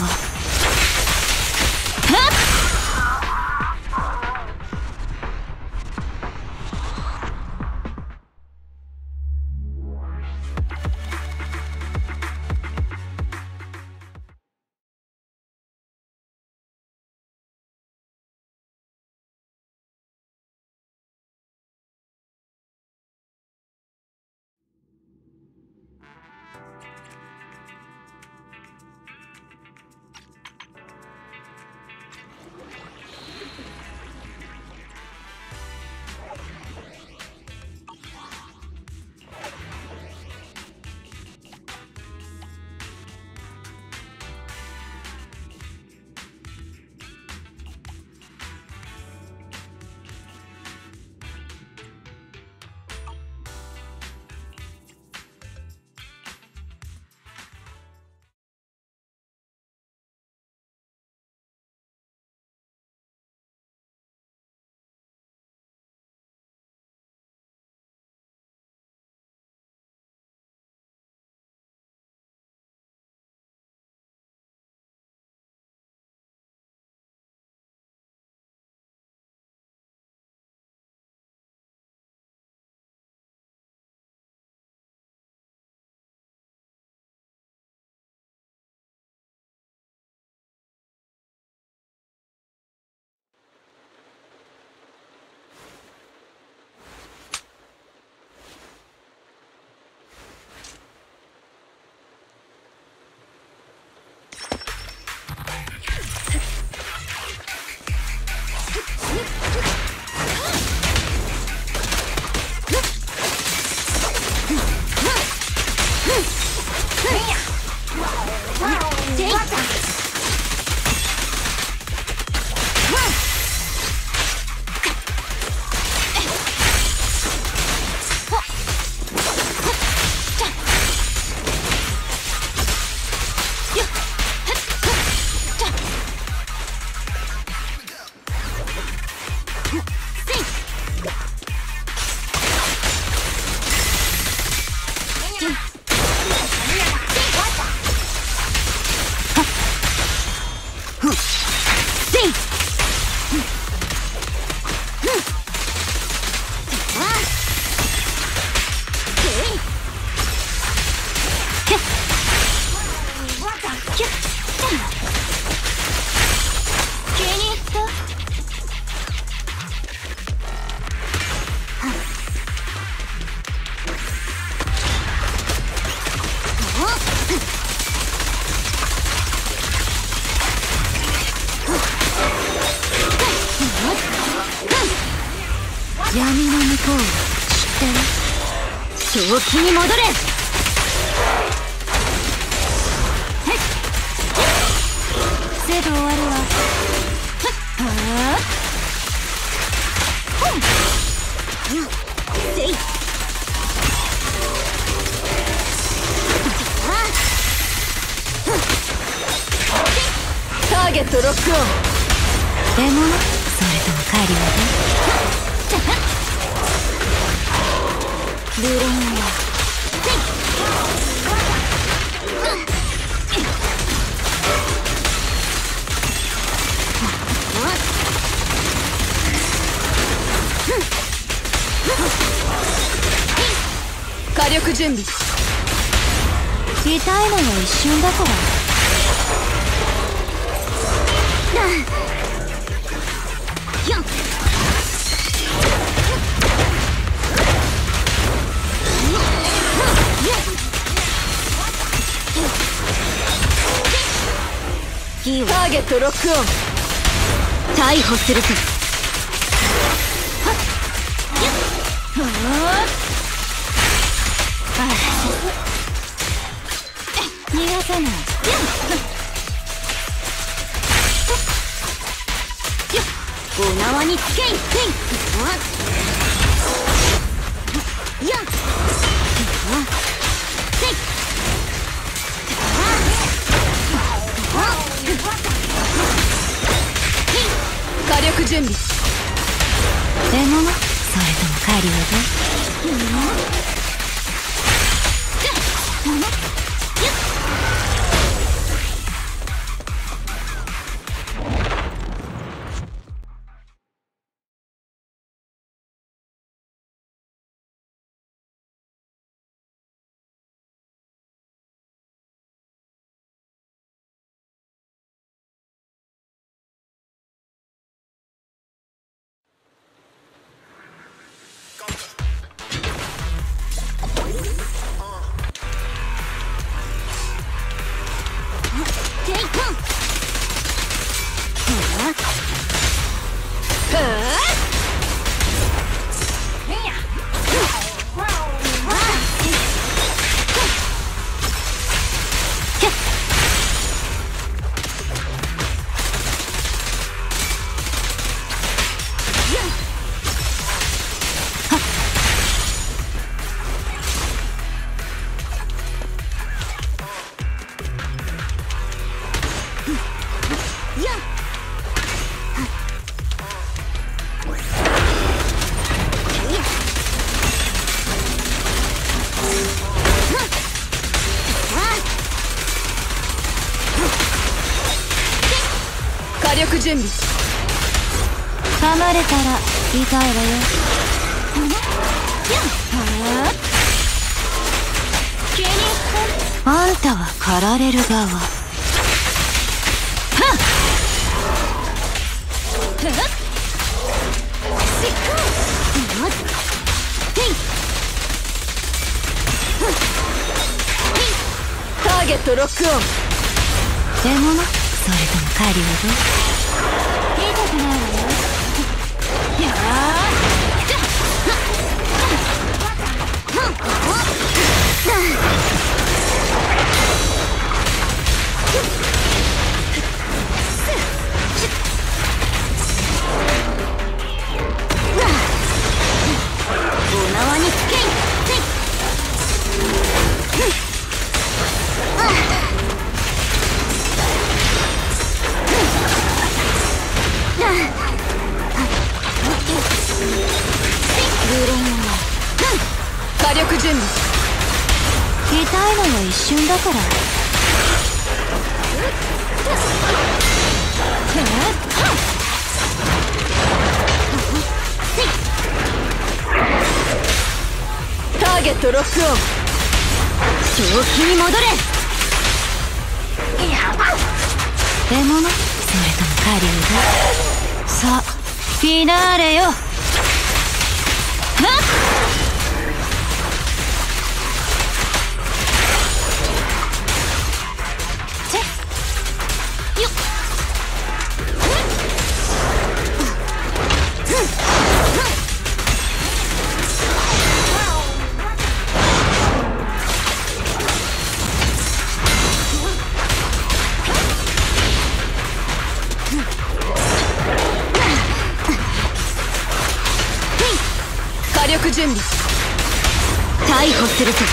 Speaker 2: 闇の向こうを知ってる？正気に戻れ。せど終わるわ。はあ。ターゲットロックオン。でもそれとも帰りはね。ブレインは火力準備。痛いのは一瞬だから。ターゲットロックオン。逮捕するぞ。逃がさない。お縄につけい。火力準備。でもな、それとも帰りはどう？火力準備。噛まれたら痛いわよ。あんたは狩られる側。ターゲットロックオン。でもな、それとも帰りはどう？痛くないわよ。お縄につけい。火力準備。 のは一瞬だから。
Speaker 3: ターゲットロックオン。正気に戻れ。
Speaker 2: 獲物？それとも狩人？さあフィナーレよ。はっ
Speaker 3: 火力準備。逮捕するぞ。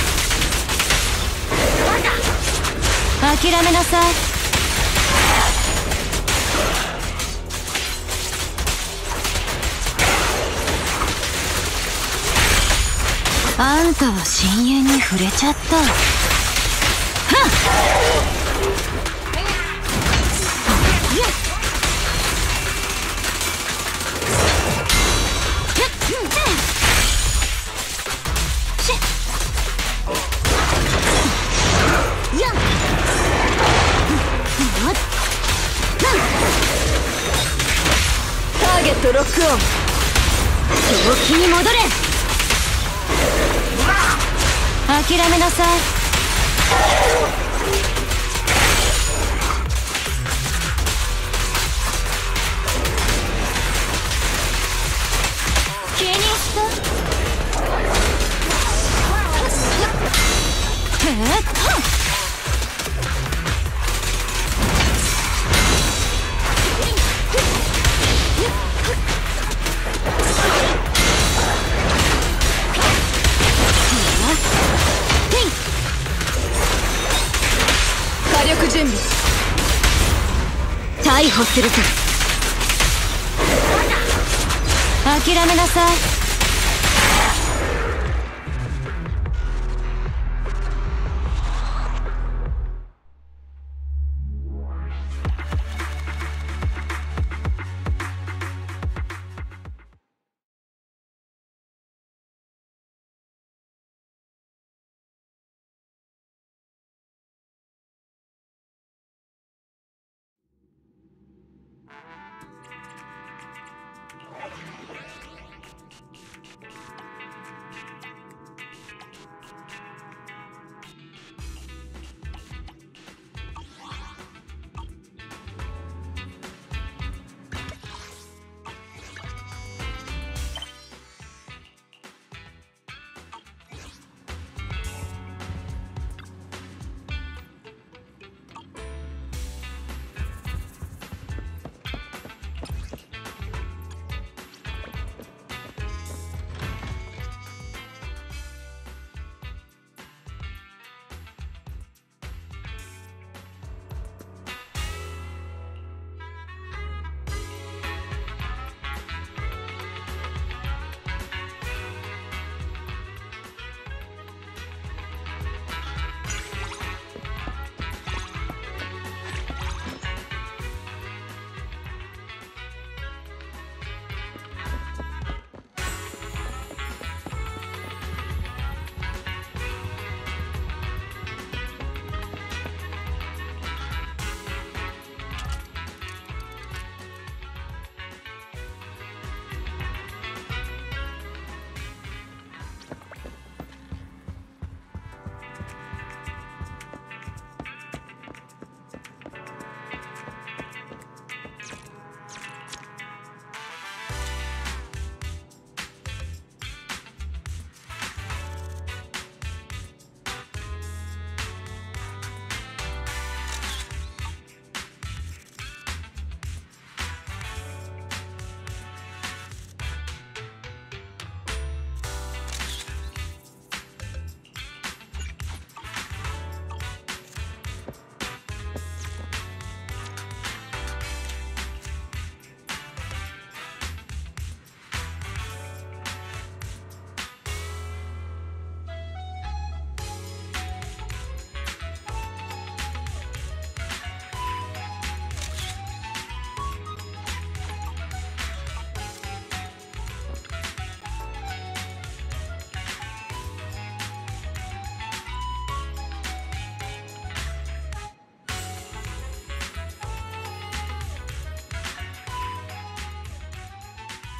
Speaker 2: 諦めなさい。あんたは深淵に触れちゃった。はっ
Speaker 3: ターゲットロックオン。正気に戻れ。
Speaker 2: 諦めなさい。気にした？
Speaker 3: 火力準備。逮捕するぞ。
Speaker 2: 諦めなさい。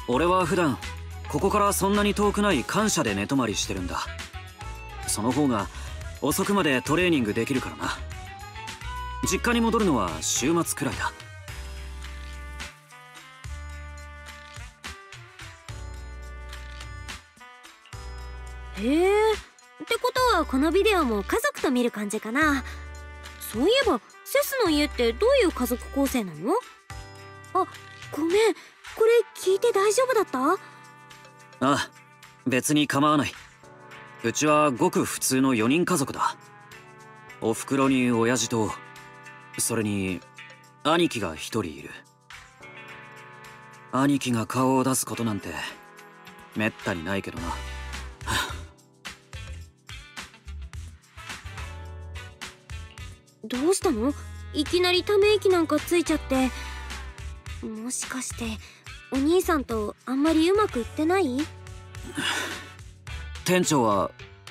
Speaker 5: 俺は普段ここからそんなに遠くない官舎で寝泊まりしてるんだ。その方が遅くまでトレーニングできるからな。実家に戻るのは週末くらいだ。
Speaker 7: へえ。ってことはこのビデオも家族と見る感じかな。そういえばセスの家ってどういう家族構成なの？あ、ごめん、これ聞いて大丈夫だった？
Speaker 5: ああ、別に構わない。うちはごく普通の4人家族だ。おふくろに親父と、それに兄貴が1人いる。兄貴が顔を出すことなんてめったにないけどな。
Speaker 7: どうしたの？いきなりため息なんかついちゃって。もしかしてお兄さんとあんまりうまくいってない？
Speaker 5: 店長は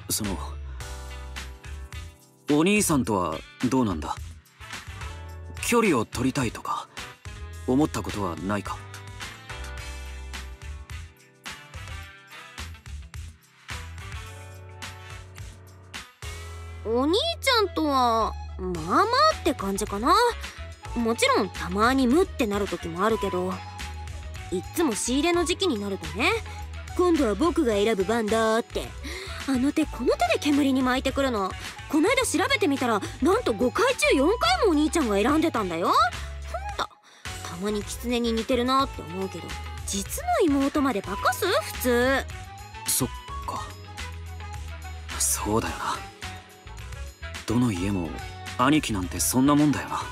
Speaker 5: お兄さんとはどうなんだ？距離を取りたいとか思ったことはないか？
Speaker 7: お兄ちゃんとはまあまあって感じかな。もちろんたまにムってなる時もあるけど、いっつも仕入れの時期になるとね、今度は僕が選ぶ番だってあの手この手で煙に巻いてくるの。こないだ調べてみたらなんと5回中4回もお兄ちゃんが選んでたんだよ。ほんとたまに狐に似てるなって思うけど、実の妹まで化かす？普通。
Speaker 5: そっか、そうだよな。どの家も兄貴なんてそんなもんだよな。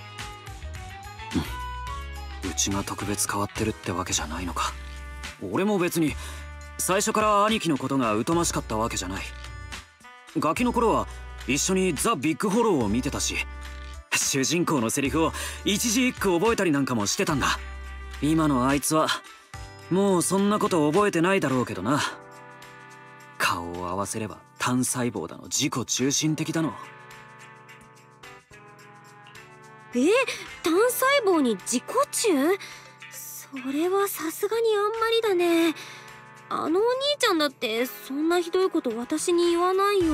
Speaker 5: うちが特別変わってるってわけじゃないのか。俺も別に最初から兄貴のことが疎ましかったわけじゃない。ガキの頃は一緒にザ・ビッグホローを見てたし、主人公のセリフを一字一句覚えたりなんかもしてたんだ。今のあいつはもうそんなこと覚えてないだろうけどな。顔を合わせれば単細胞だの自己中心的だの。
Speaker 7: 単細胞に自己中？それはさすがにあんまりだね。あのお兄ちゃんだってそんなひどいこと私に言わないよ。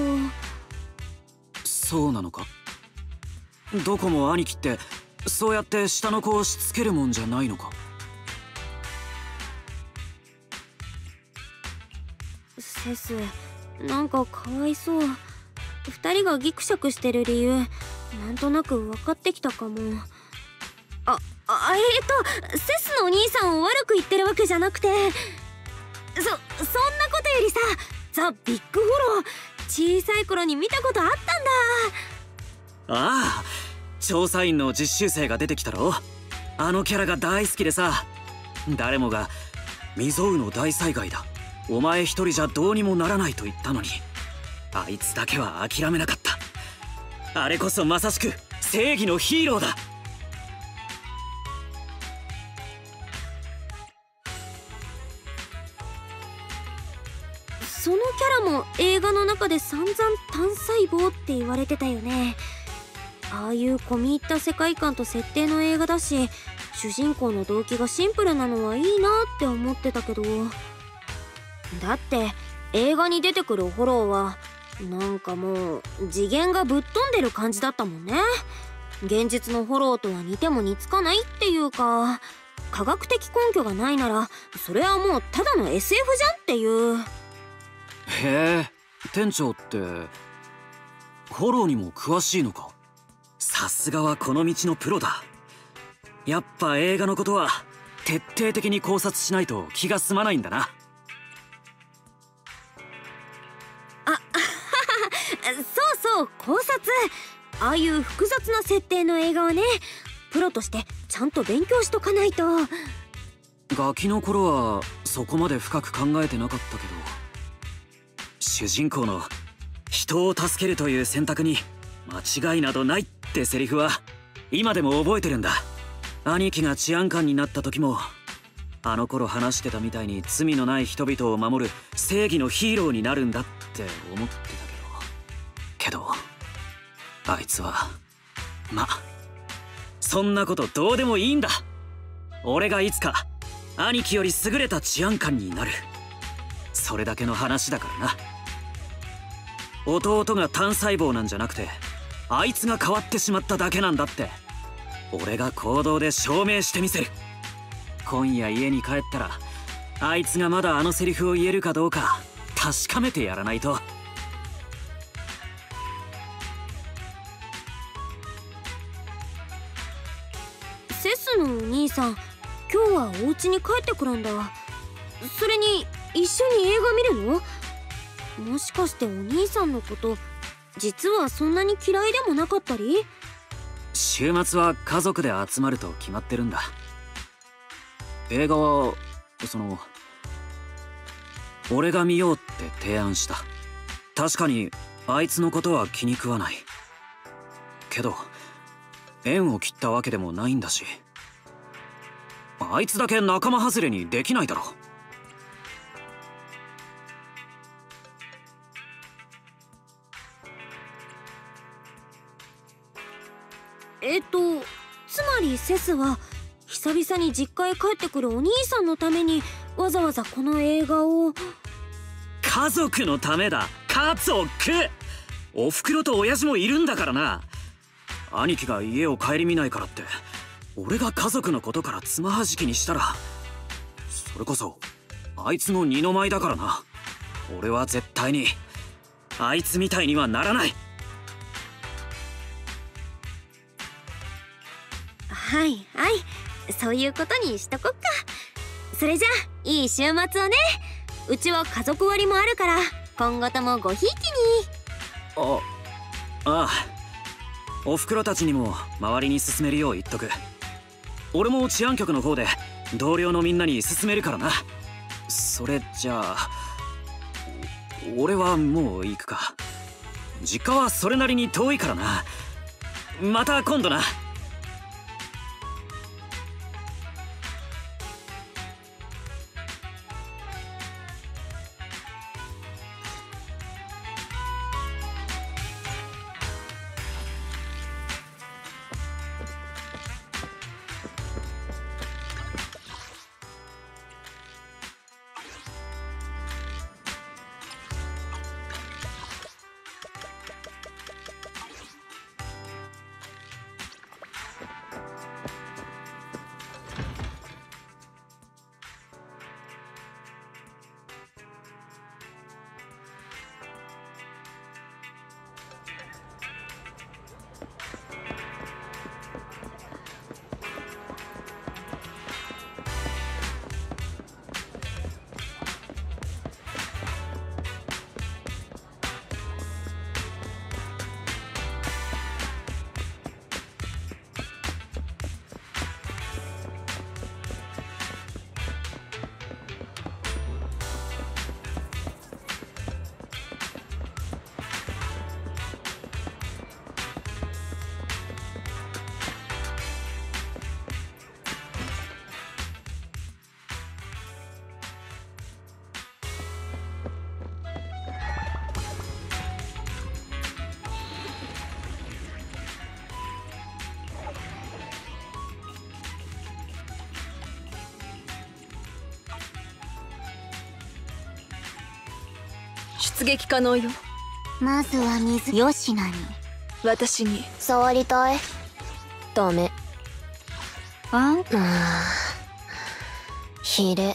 Speaker 5: そうなのか？どこも兄貴ってそうやって下の子をしつけるもんじゃないのか？
Speaker 7: セス、なんかかわいそう。2人がギクシャクしてる理由なんとなく分かってきたかも。セスのお兄さんを悪く言ってるわけじゃなくて、そんなことよりさ、ザ・ビッグホロー小さい頃に見たことあったんだ。
Speaker 5: ああ、調査員の実習生が出てきたろ。あのキャラが大好きでさ、誰もが未曾有の大災害だ、お前一人じゃどうにもならないと言ったのに、あいつだけは諦めなかった。あれこそまさしく正義のヒーローだ。
Speaker 7: そのキャラも映画の中で散々単細胞って言われてたよね。ああいう込み入った世界観と設定の映画だし、主人公の動機がシンプルなのはいいなって思ってたけど、だって映画に出てくるホローはなんかもう次元がぶっ飛んでる感じだったもんね。現実のホローとは似ても似つかないっていうか、科学的根拠がないならそれはもうただの SF じゃんっていう。
Speaker 5: へえ、店長ってホローにも詳しいのか？さすがはこの道のプロだ。やっぱ映画のことは徹底的に考察しないと気が済まないんだな。
Speaker 7: そう、考察。ああいう複雑な設定の映画はね、プロとしてちゃんと勉強しとかないと。
Speaker 5: ガキの頃はそこまで深く考えてなかったけど、主人公の人を助けるという選択に間違いなどないってセリフは今でも覚えてるんだ。兄貴が治安官になった時もあの頃話してたみたいに罪のない人々を守る正義のヒーローになるんだって思ってたけどあいつはそんなことどうでもいいんだ。俺がいつか兄貴より優れた治安官になる。それだけの話だからな。弟が単細胞なんじゃなくて、あいつが変わってしまっただけなんだって俺が行動で証明してみせる。今夜家に帰ったらあいつがまだあのセリフを言えるかどうか確かめてやらないと。
Speaker 7: セスのお兄さん、今日はお家に帰ってくるんだ。それに一緒に映画見るの？もしかしてお兄さんのこと実はそんなに嫌いでもなかったり？
Speaker 5: 週末は家族で集まると決まってるんだ。映画は俺が見ようって提案した。確かにあいつのことは気に食わないけど、縁を切ったわけでもないんだし、あいつだけ仲間外れにできないだろ。
Speaker 7: つまりセスは久々に実家へ帰ってくるお兄さんのためにわざわざこの映画を。
Speaker 5: 家族のためだ。家族。おふくろと親父もいるんだからな。兄貴が家を顧みないからって俺が家族のことからつまはじきにしたら、それこそあいつの二の舞だからな。俺は絶対にあいつみたいにはならない。
Speaker 7: はいはい、そういうことにしとこっか。それじゃあいい週末をね。うちは家族割もあるから今後ともごひいきに。
Speaker 5: ああ、おふくろたちにも周りに勧めるよう言っとく。俺も治安局の方で同僚のみんなに勧めるからな。それじゃあ俺はもう行くか。実家はそれなりに遠いからな。また今度な。
Speaker 3: 出撃可能よ。
Speaker 1: まずは水よしなに。
Speaker 3: 私に
Speaker 6: 触りたい。ダメ。ひれ。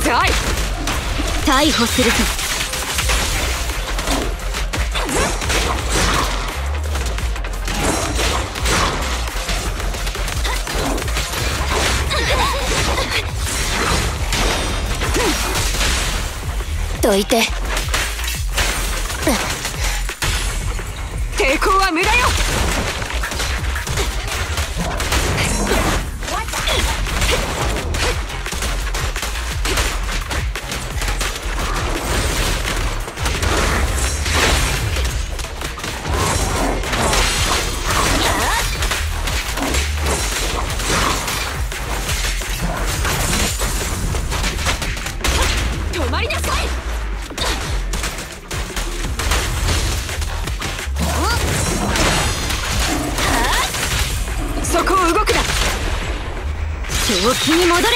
Speaker 3: ズアイ。
Speaker 2: 逮捕するぞ。
Speaker 7: どいて。
Speaker 3: 抵抗は無駄よ。止まりなさい。そこを動くな。
Speaker 2: 正気に戻れ。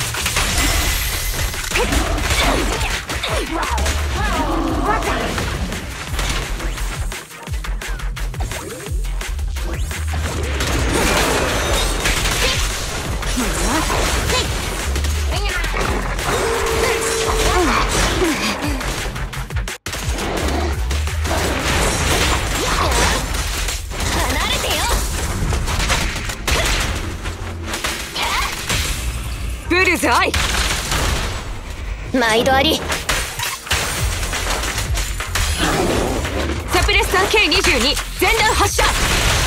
Speaker 3: ブルズアイ。
Speaker 7: 毎度あり。
Speaker 3: サプレッサー K22 全弾発射。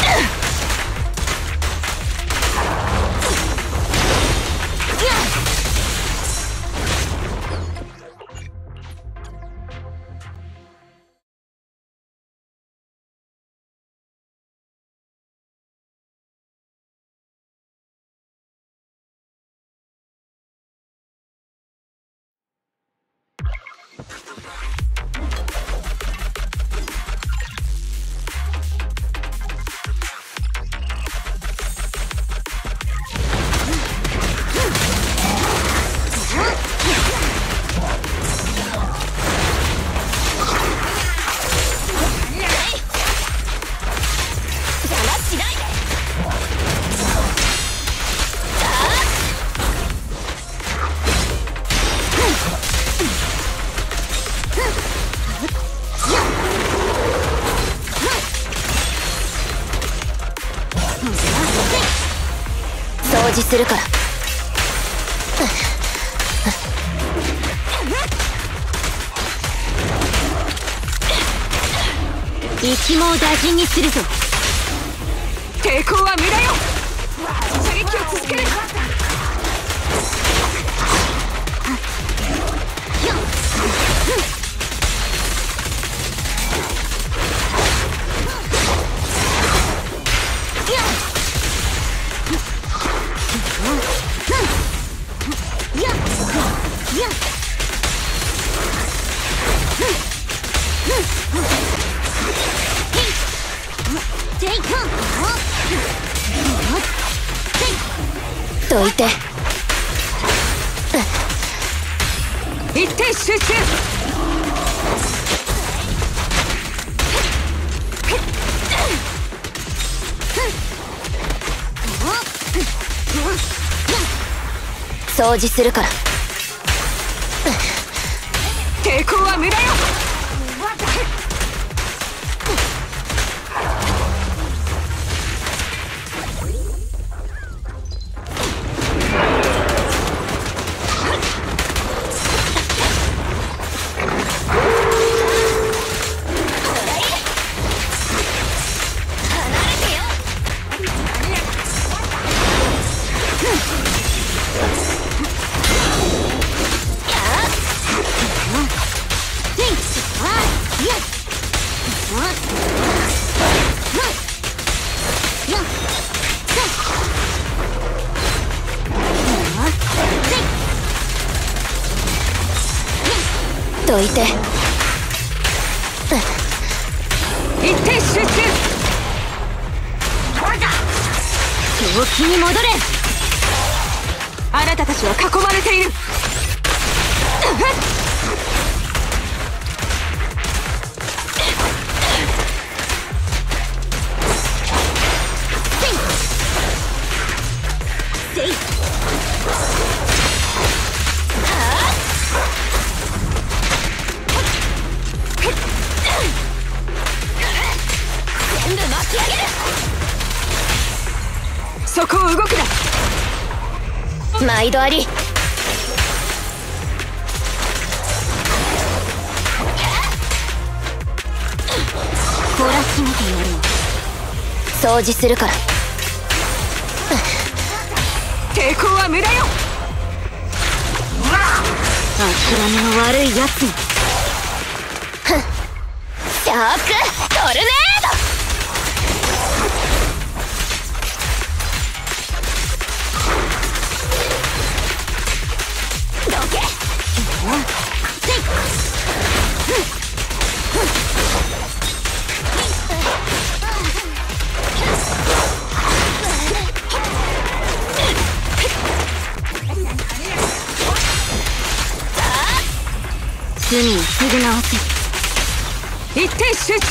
Speaker 7: 掃除するから。
Speaker 2: 一網打尽にするぞ。
Speaker 3: 抵抗は無駄よ。射撃を続ける。
Speaker 7: どいて。
Speaker 3: 一点集中。
Speaker 7: 掃除するから。
Speaker 3: 抵抗は無駄よ。
Speaker 7: どいて。
Speaker 3: 一点集中。
Speaker 2: 正気に戻れ。
Speaker 3: あなたたちは囲まれている。 巻き上げる。そこを動くな。毎度あり。
Speaker 7: 懲らしめてやるよ。
Speaker 3: 掃除するから。抵抗は無駄よ。
Speaker 7: 諦めの悪いやつに。
Speaker 3: シャークトルネード。どけ。
Speaker 7: 罪を償わせる。
Speaker 3: 一点集中。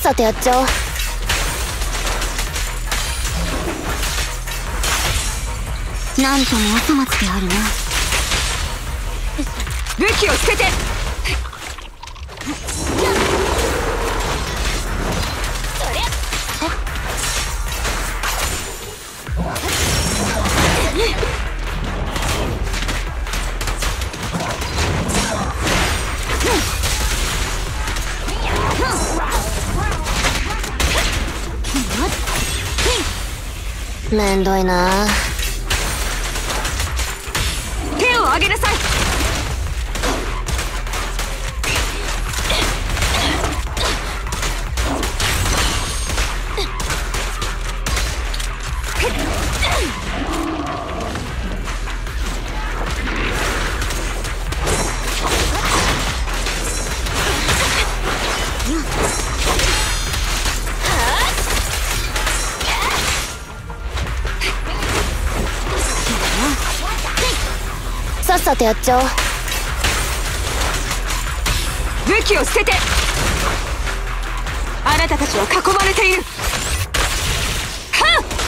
Speaker 6: さとやっちゃおう。
Speaker 7: なんともお粗末であるな。
Speaker 3: 武器を捨てて。
Speaker 6: めんどいな。
Speaker 3: 手を上げなさい。
Speaker 6: さっさとやっちゃおう。
Speaker 3: 武器を捨てて。あなたたちは囲まれている。はっ！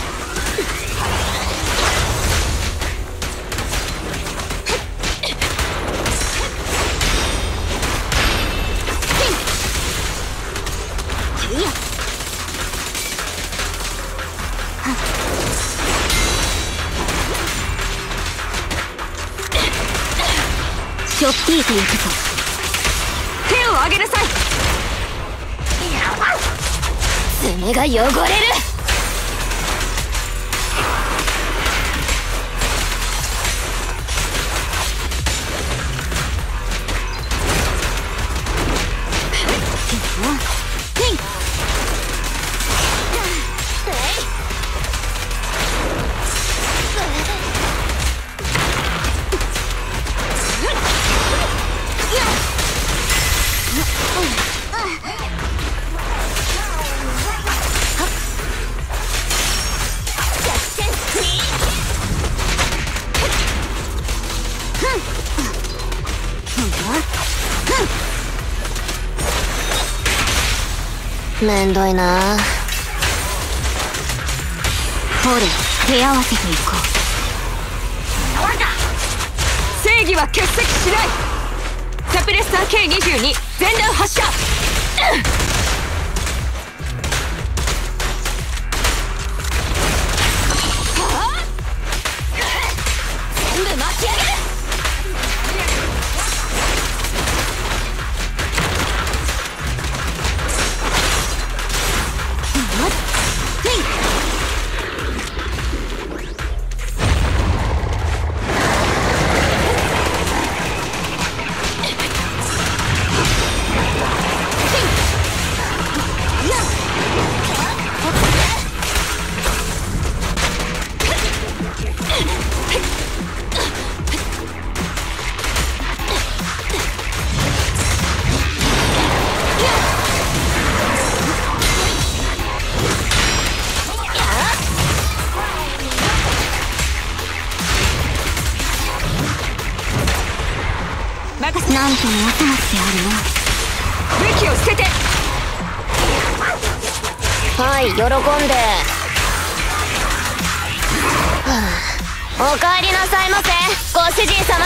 Speaker 7: しょっぴーと行くぞ。
Speaker 3: 手を上げなさい。
Speaker 6: 爪が汚れる。めんどいな。
Speaker 7: ほれ、手合わせていこ
Speaker 3: 正義は欠席しない。サプレッサー K22 全弾発射。
Speaker 6: 全部巻き上げる。
Speaker 7: う。なんともお粗末であるな。
Speaker 3: 武器を捨てて。
Speaker 6: はい、喜んで。おかえりなさいませ、ご主人様。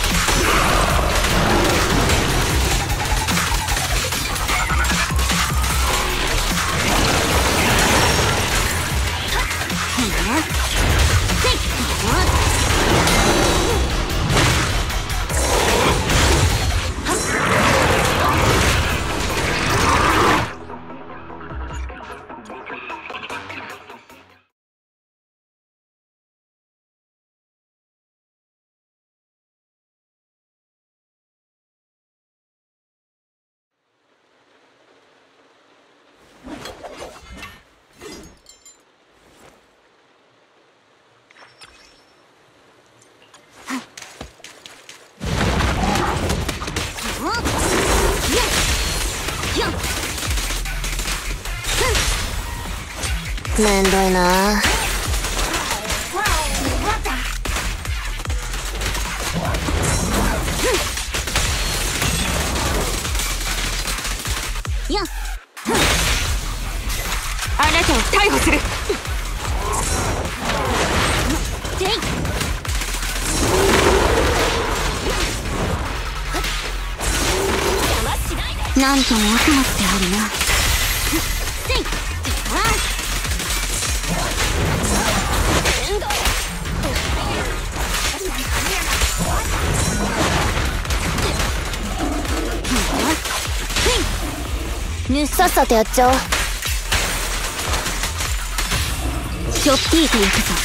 Speaker 6: めんどいな。
Speaker 3: あなたを逮捕する。
Speaker 1: なんとも奥まってあるな。
Speaker 6: さっさとやっちゃおう。
Speaker 1: ちょっぴーと行くぞ。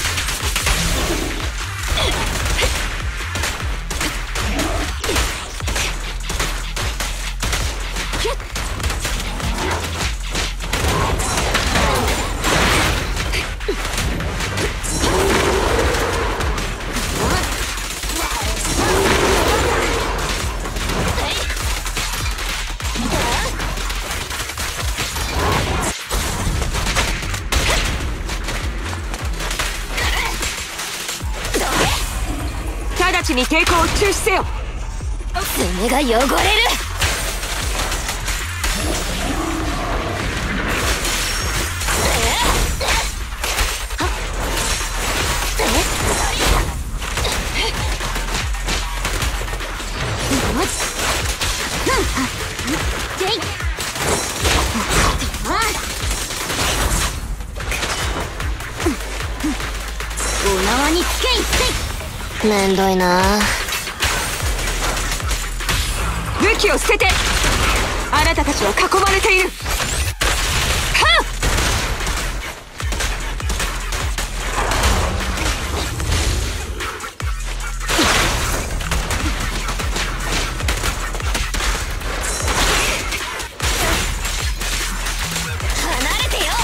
Speaker 3: 直ちに抵抗を中止せよ。
Speaker 6: 爪が汚れる。
Speaker 1: お縄につけい。
Speaker 6: めんどいな。
Speaker 3: 武器を捨てて。あなたたちは囲まれている。はっ。
Speaker 6: 離れてよ。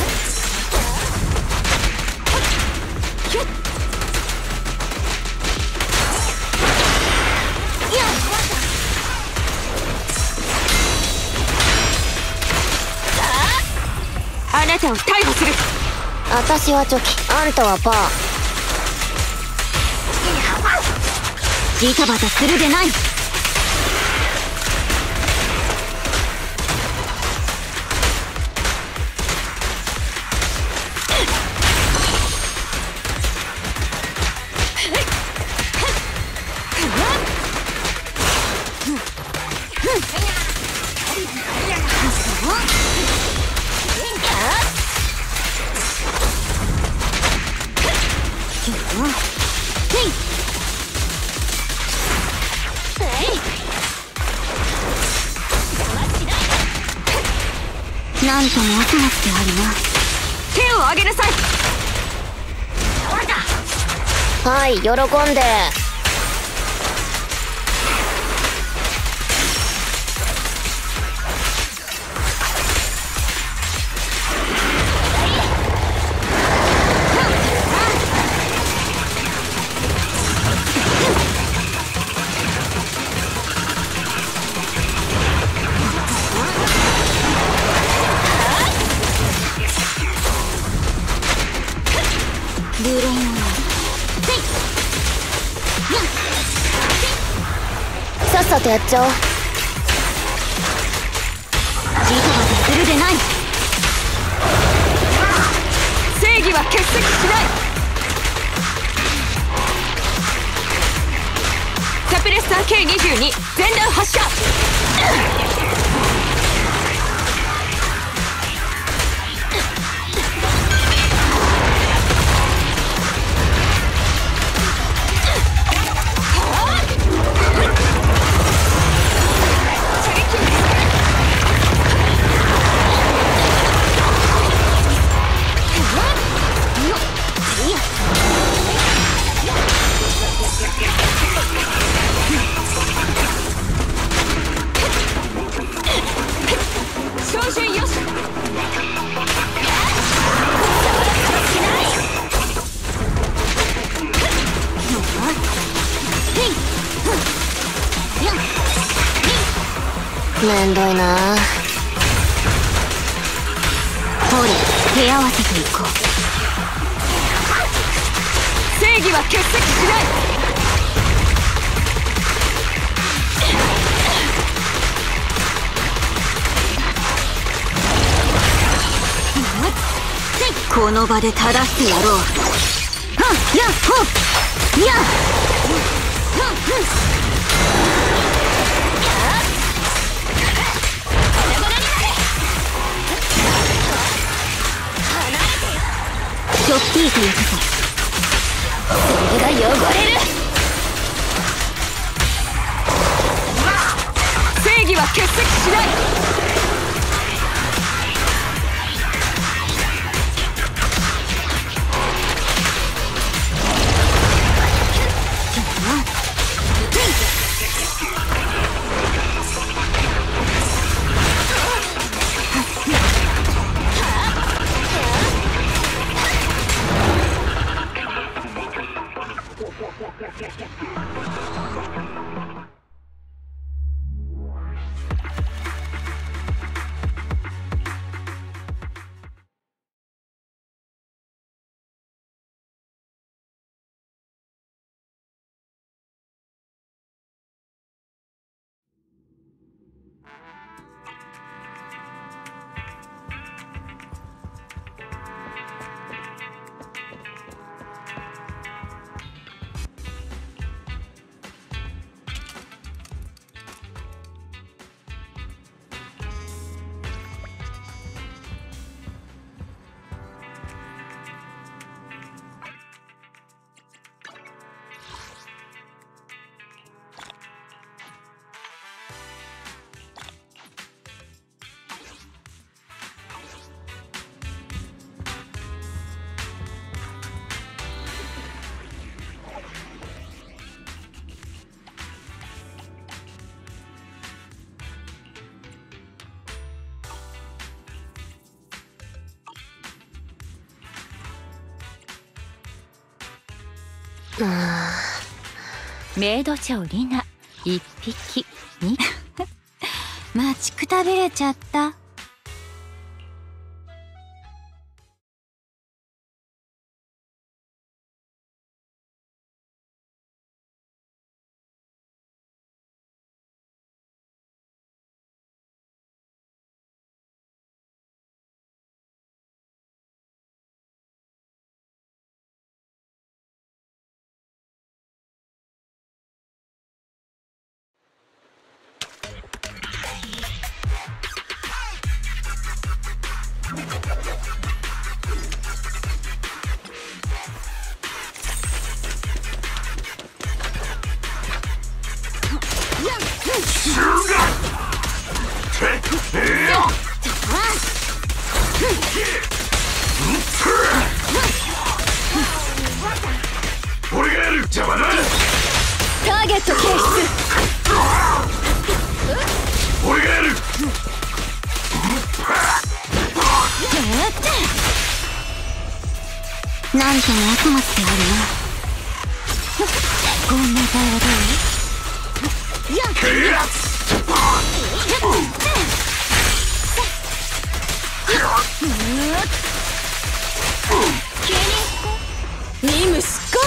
Speaker 3: あなたを逮捕する。
Speaker 6: 私はチョキ、あんたはパー。
Speaker 1: ジタバタするでない。なんとも奥まってあるな。
Speaker 3: 手を挙げなさい。
Speaker 6: はい、喜んで。
Speaker 1: ルレン
Speaker 6: さっさとやっちゃおう。
Speaker 1: ジタバタするでない。
Speaker 3: 正義は欠席しない。サプレッサー K22 全弾発射。照準よし。
Speaker 6: めんどいな。
Speaker 1: ほれ、手合わせていこう。
Speaker 3: 正義は欠席しない。
Speaker 2: この場で正してやろう。はっやっほっやっちょっぴーということそれが汚れる。
Speaker 3: 正義は欠席しない。
Speaker 2: メイド長リナ1匹に待ちくたびれちゃった。
Speaker 8: 俺がやる。邪魔だ。
Speaker 3: ターゲット検出。
Speaker 8: 俺がやる。
Speaker 2: なんとも後待ちであるな。こんな対はどう？やっ
Speaker 3: 任務執行。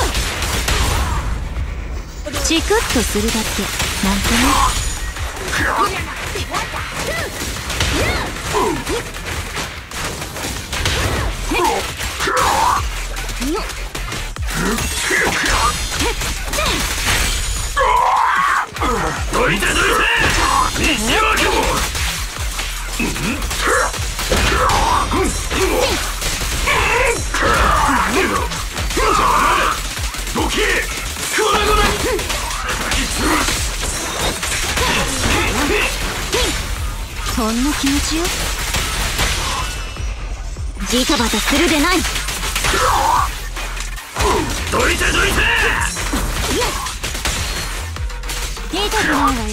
Speaker 2: チクッとするだけなんとね。
Speaker 8: どいてどいて。西脇も。どけ。こらごら。
Speaker 2: そんな気持ちよ。ジタバタするでない。
Speaker 8: どいてどいて。
Speaker 2: 痛くないわよ。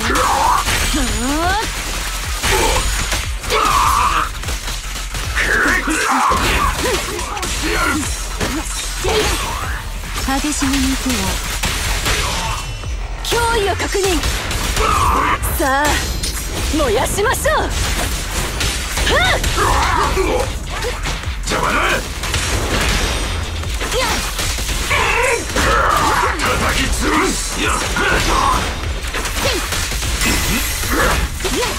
Speaker 2: 激しめに行くわ。
Speaker 3: 脅威を確認。さあ燃やしましょう。
Speaker 8: 邪魔だ。叩き潰す。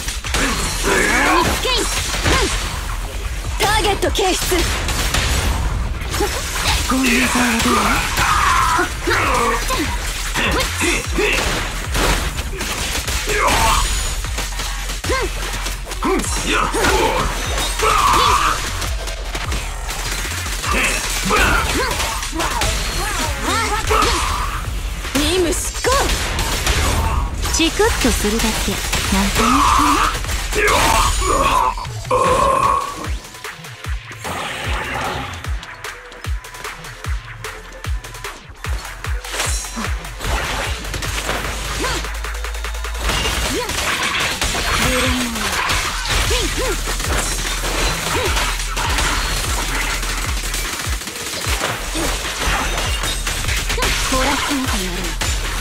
Speaker 3: ターゲット検出。
Speaker 2: ゴンネさんはどう？
Speaker 3: 任務執行。
Speaker 2: チクッとするだけなんてね。懲らしめてやろう。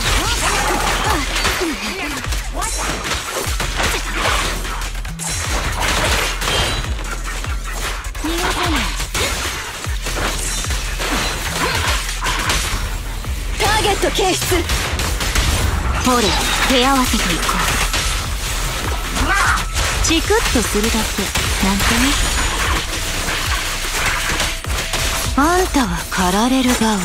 Speaker 3: ターゲット検出。
Speaker 2: ほれ手合わせていこう。チクッとするだけなんてね。あんたは狩られる側。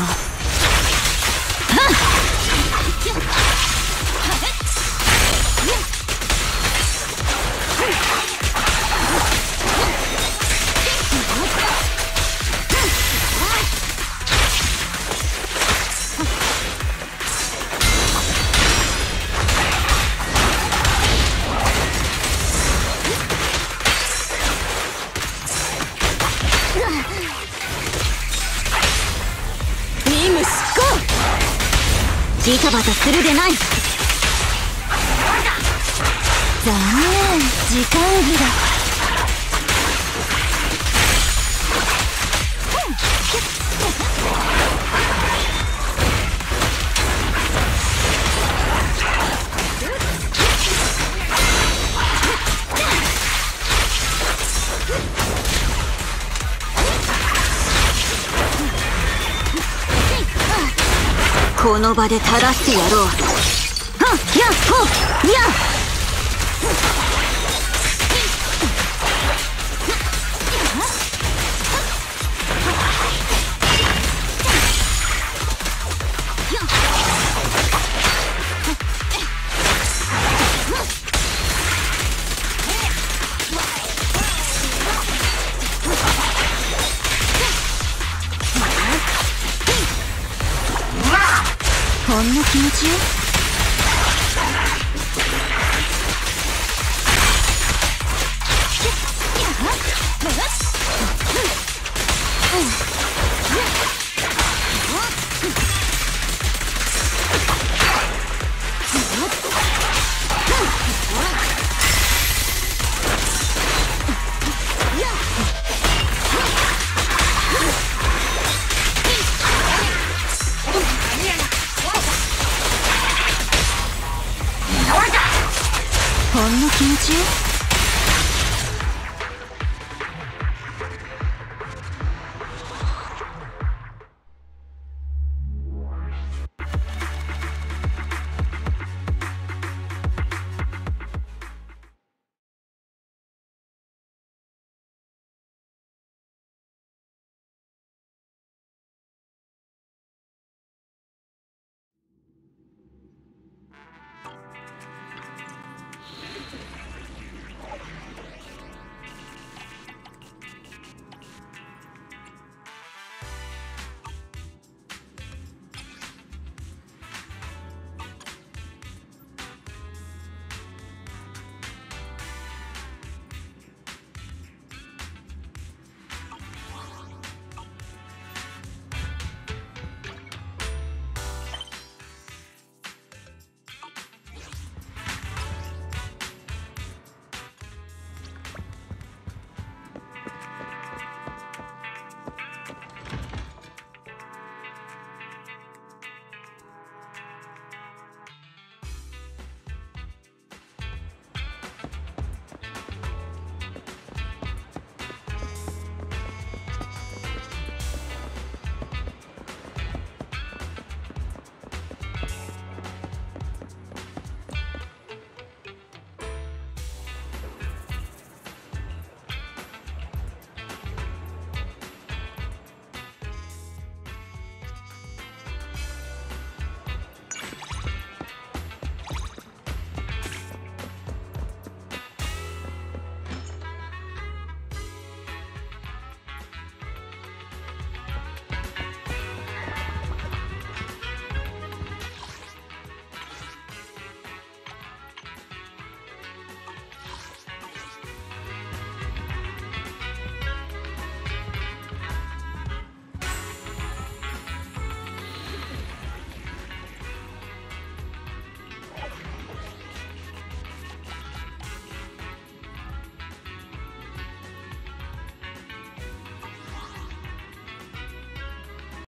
Speaker 3: 任務執行。
Speaker 2: ジタバタするでない。残念、時間切れ。この場で正してやろう。はっやっほっやっ。ほんの気持ちよ。ほんの気持ちよ。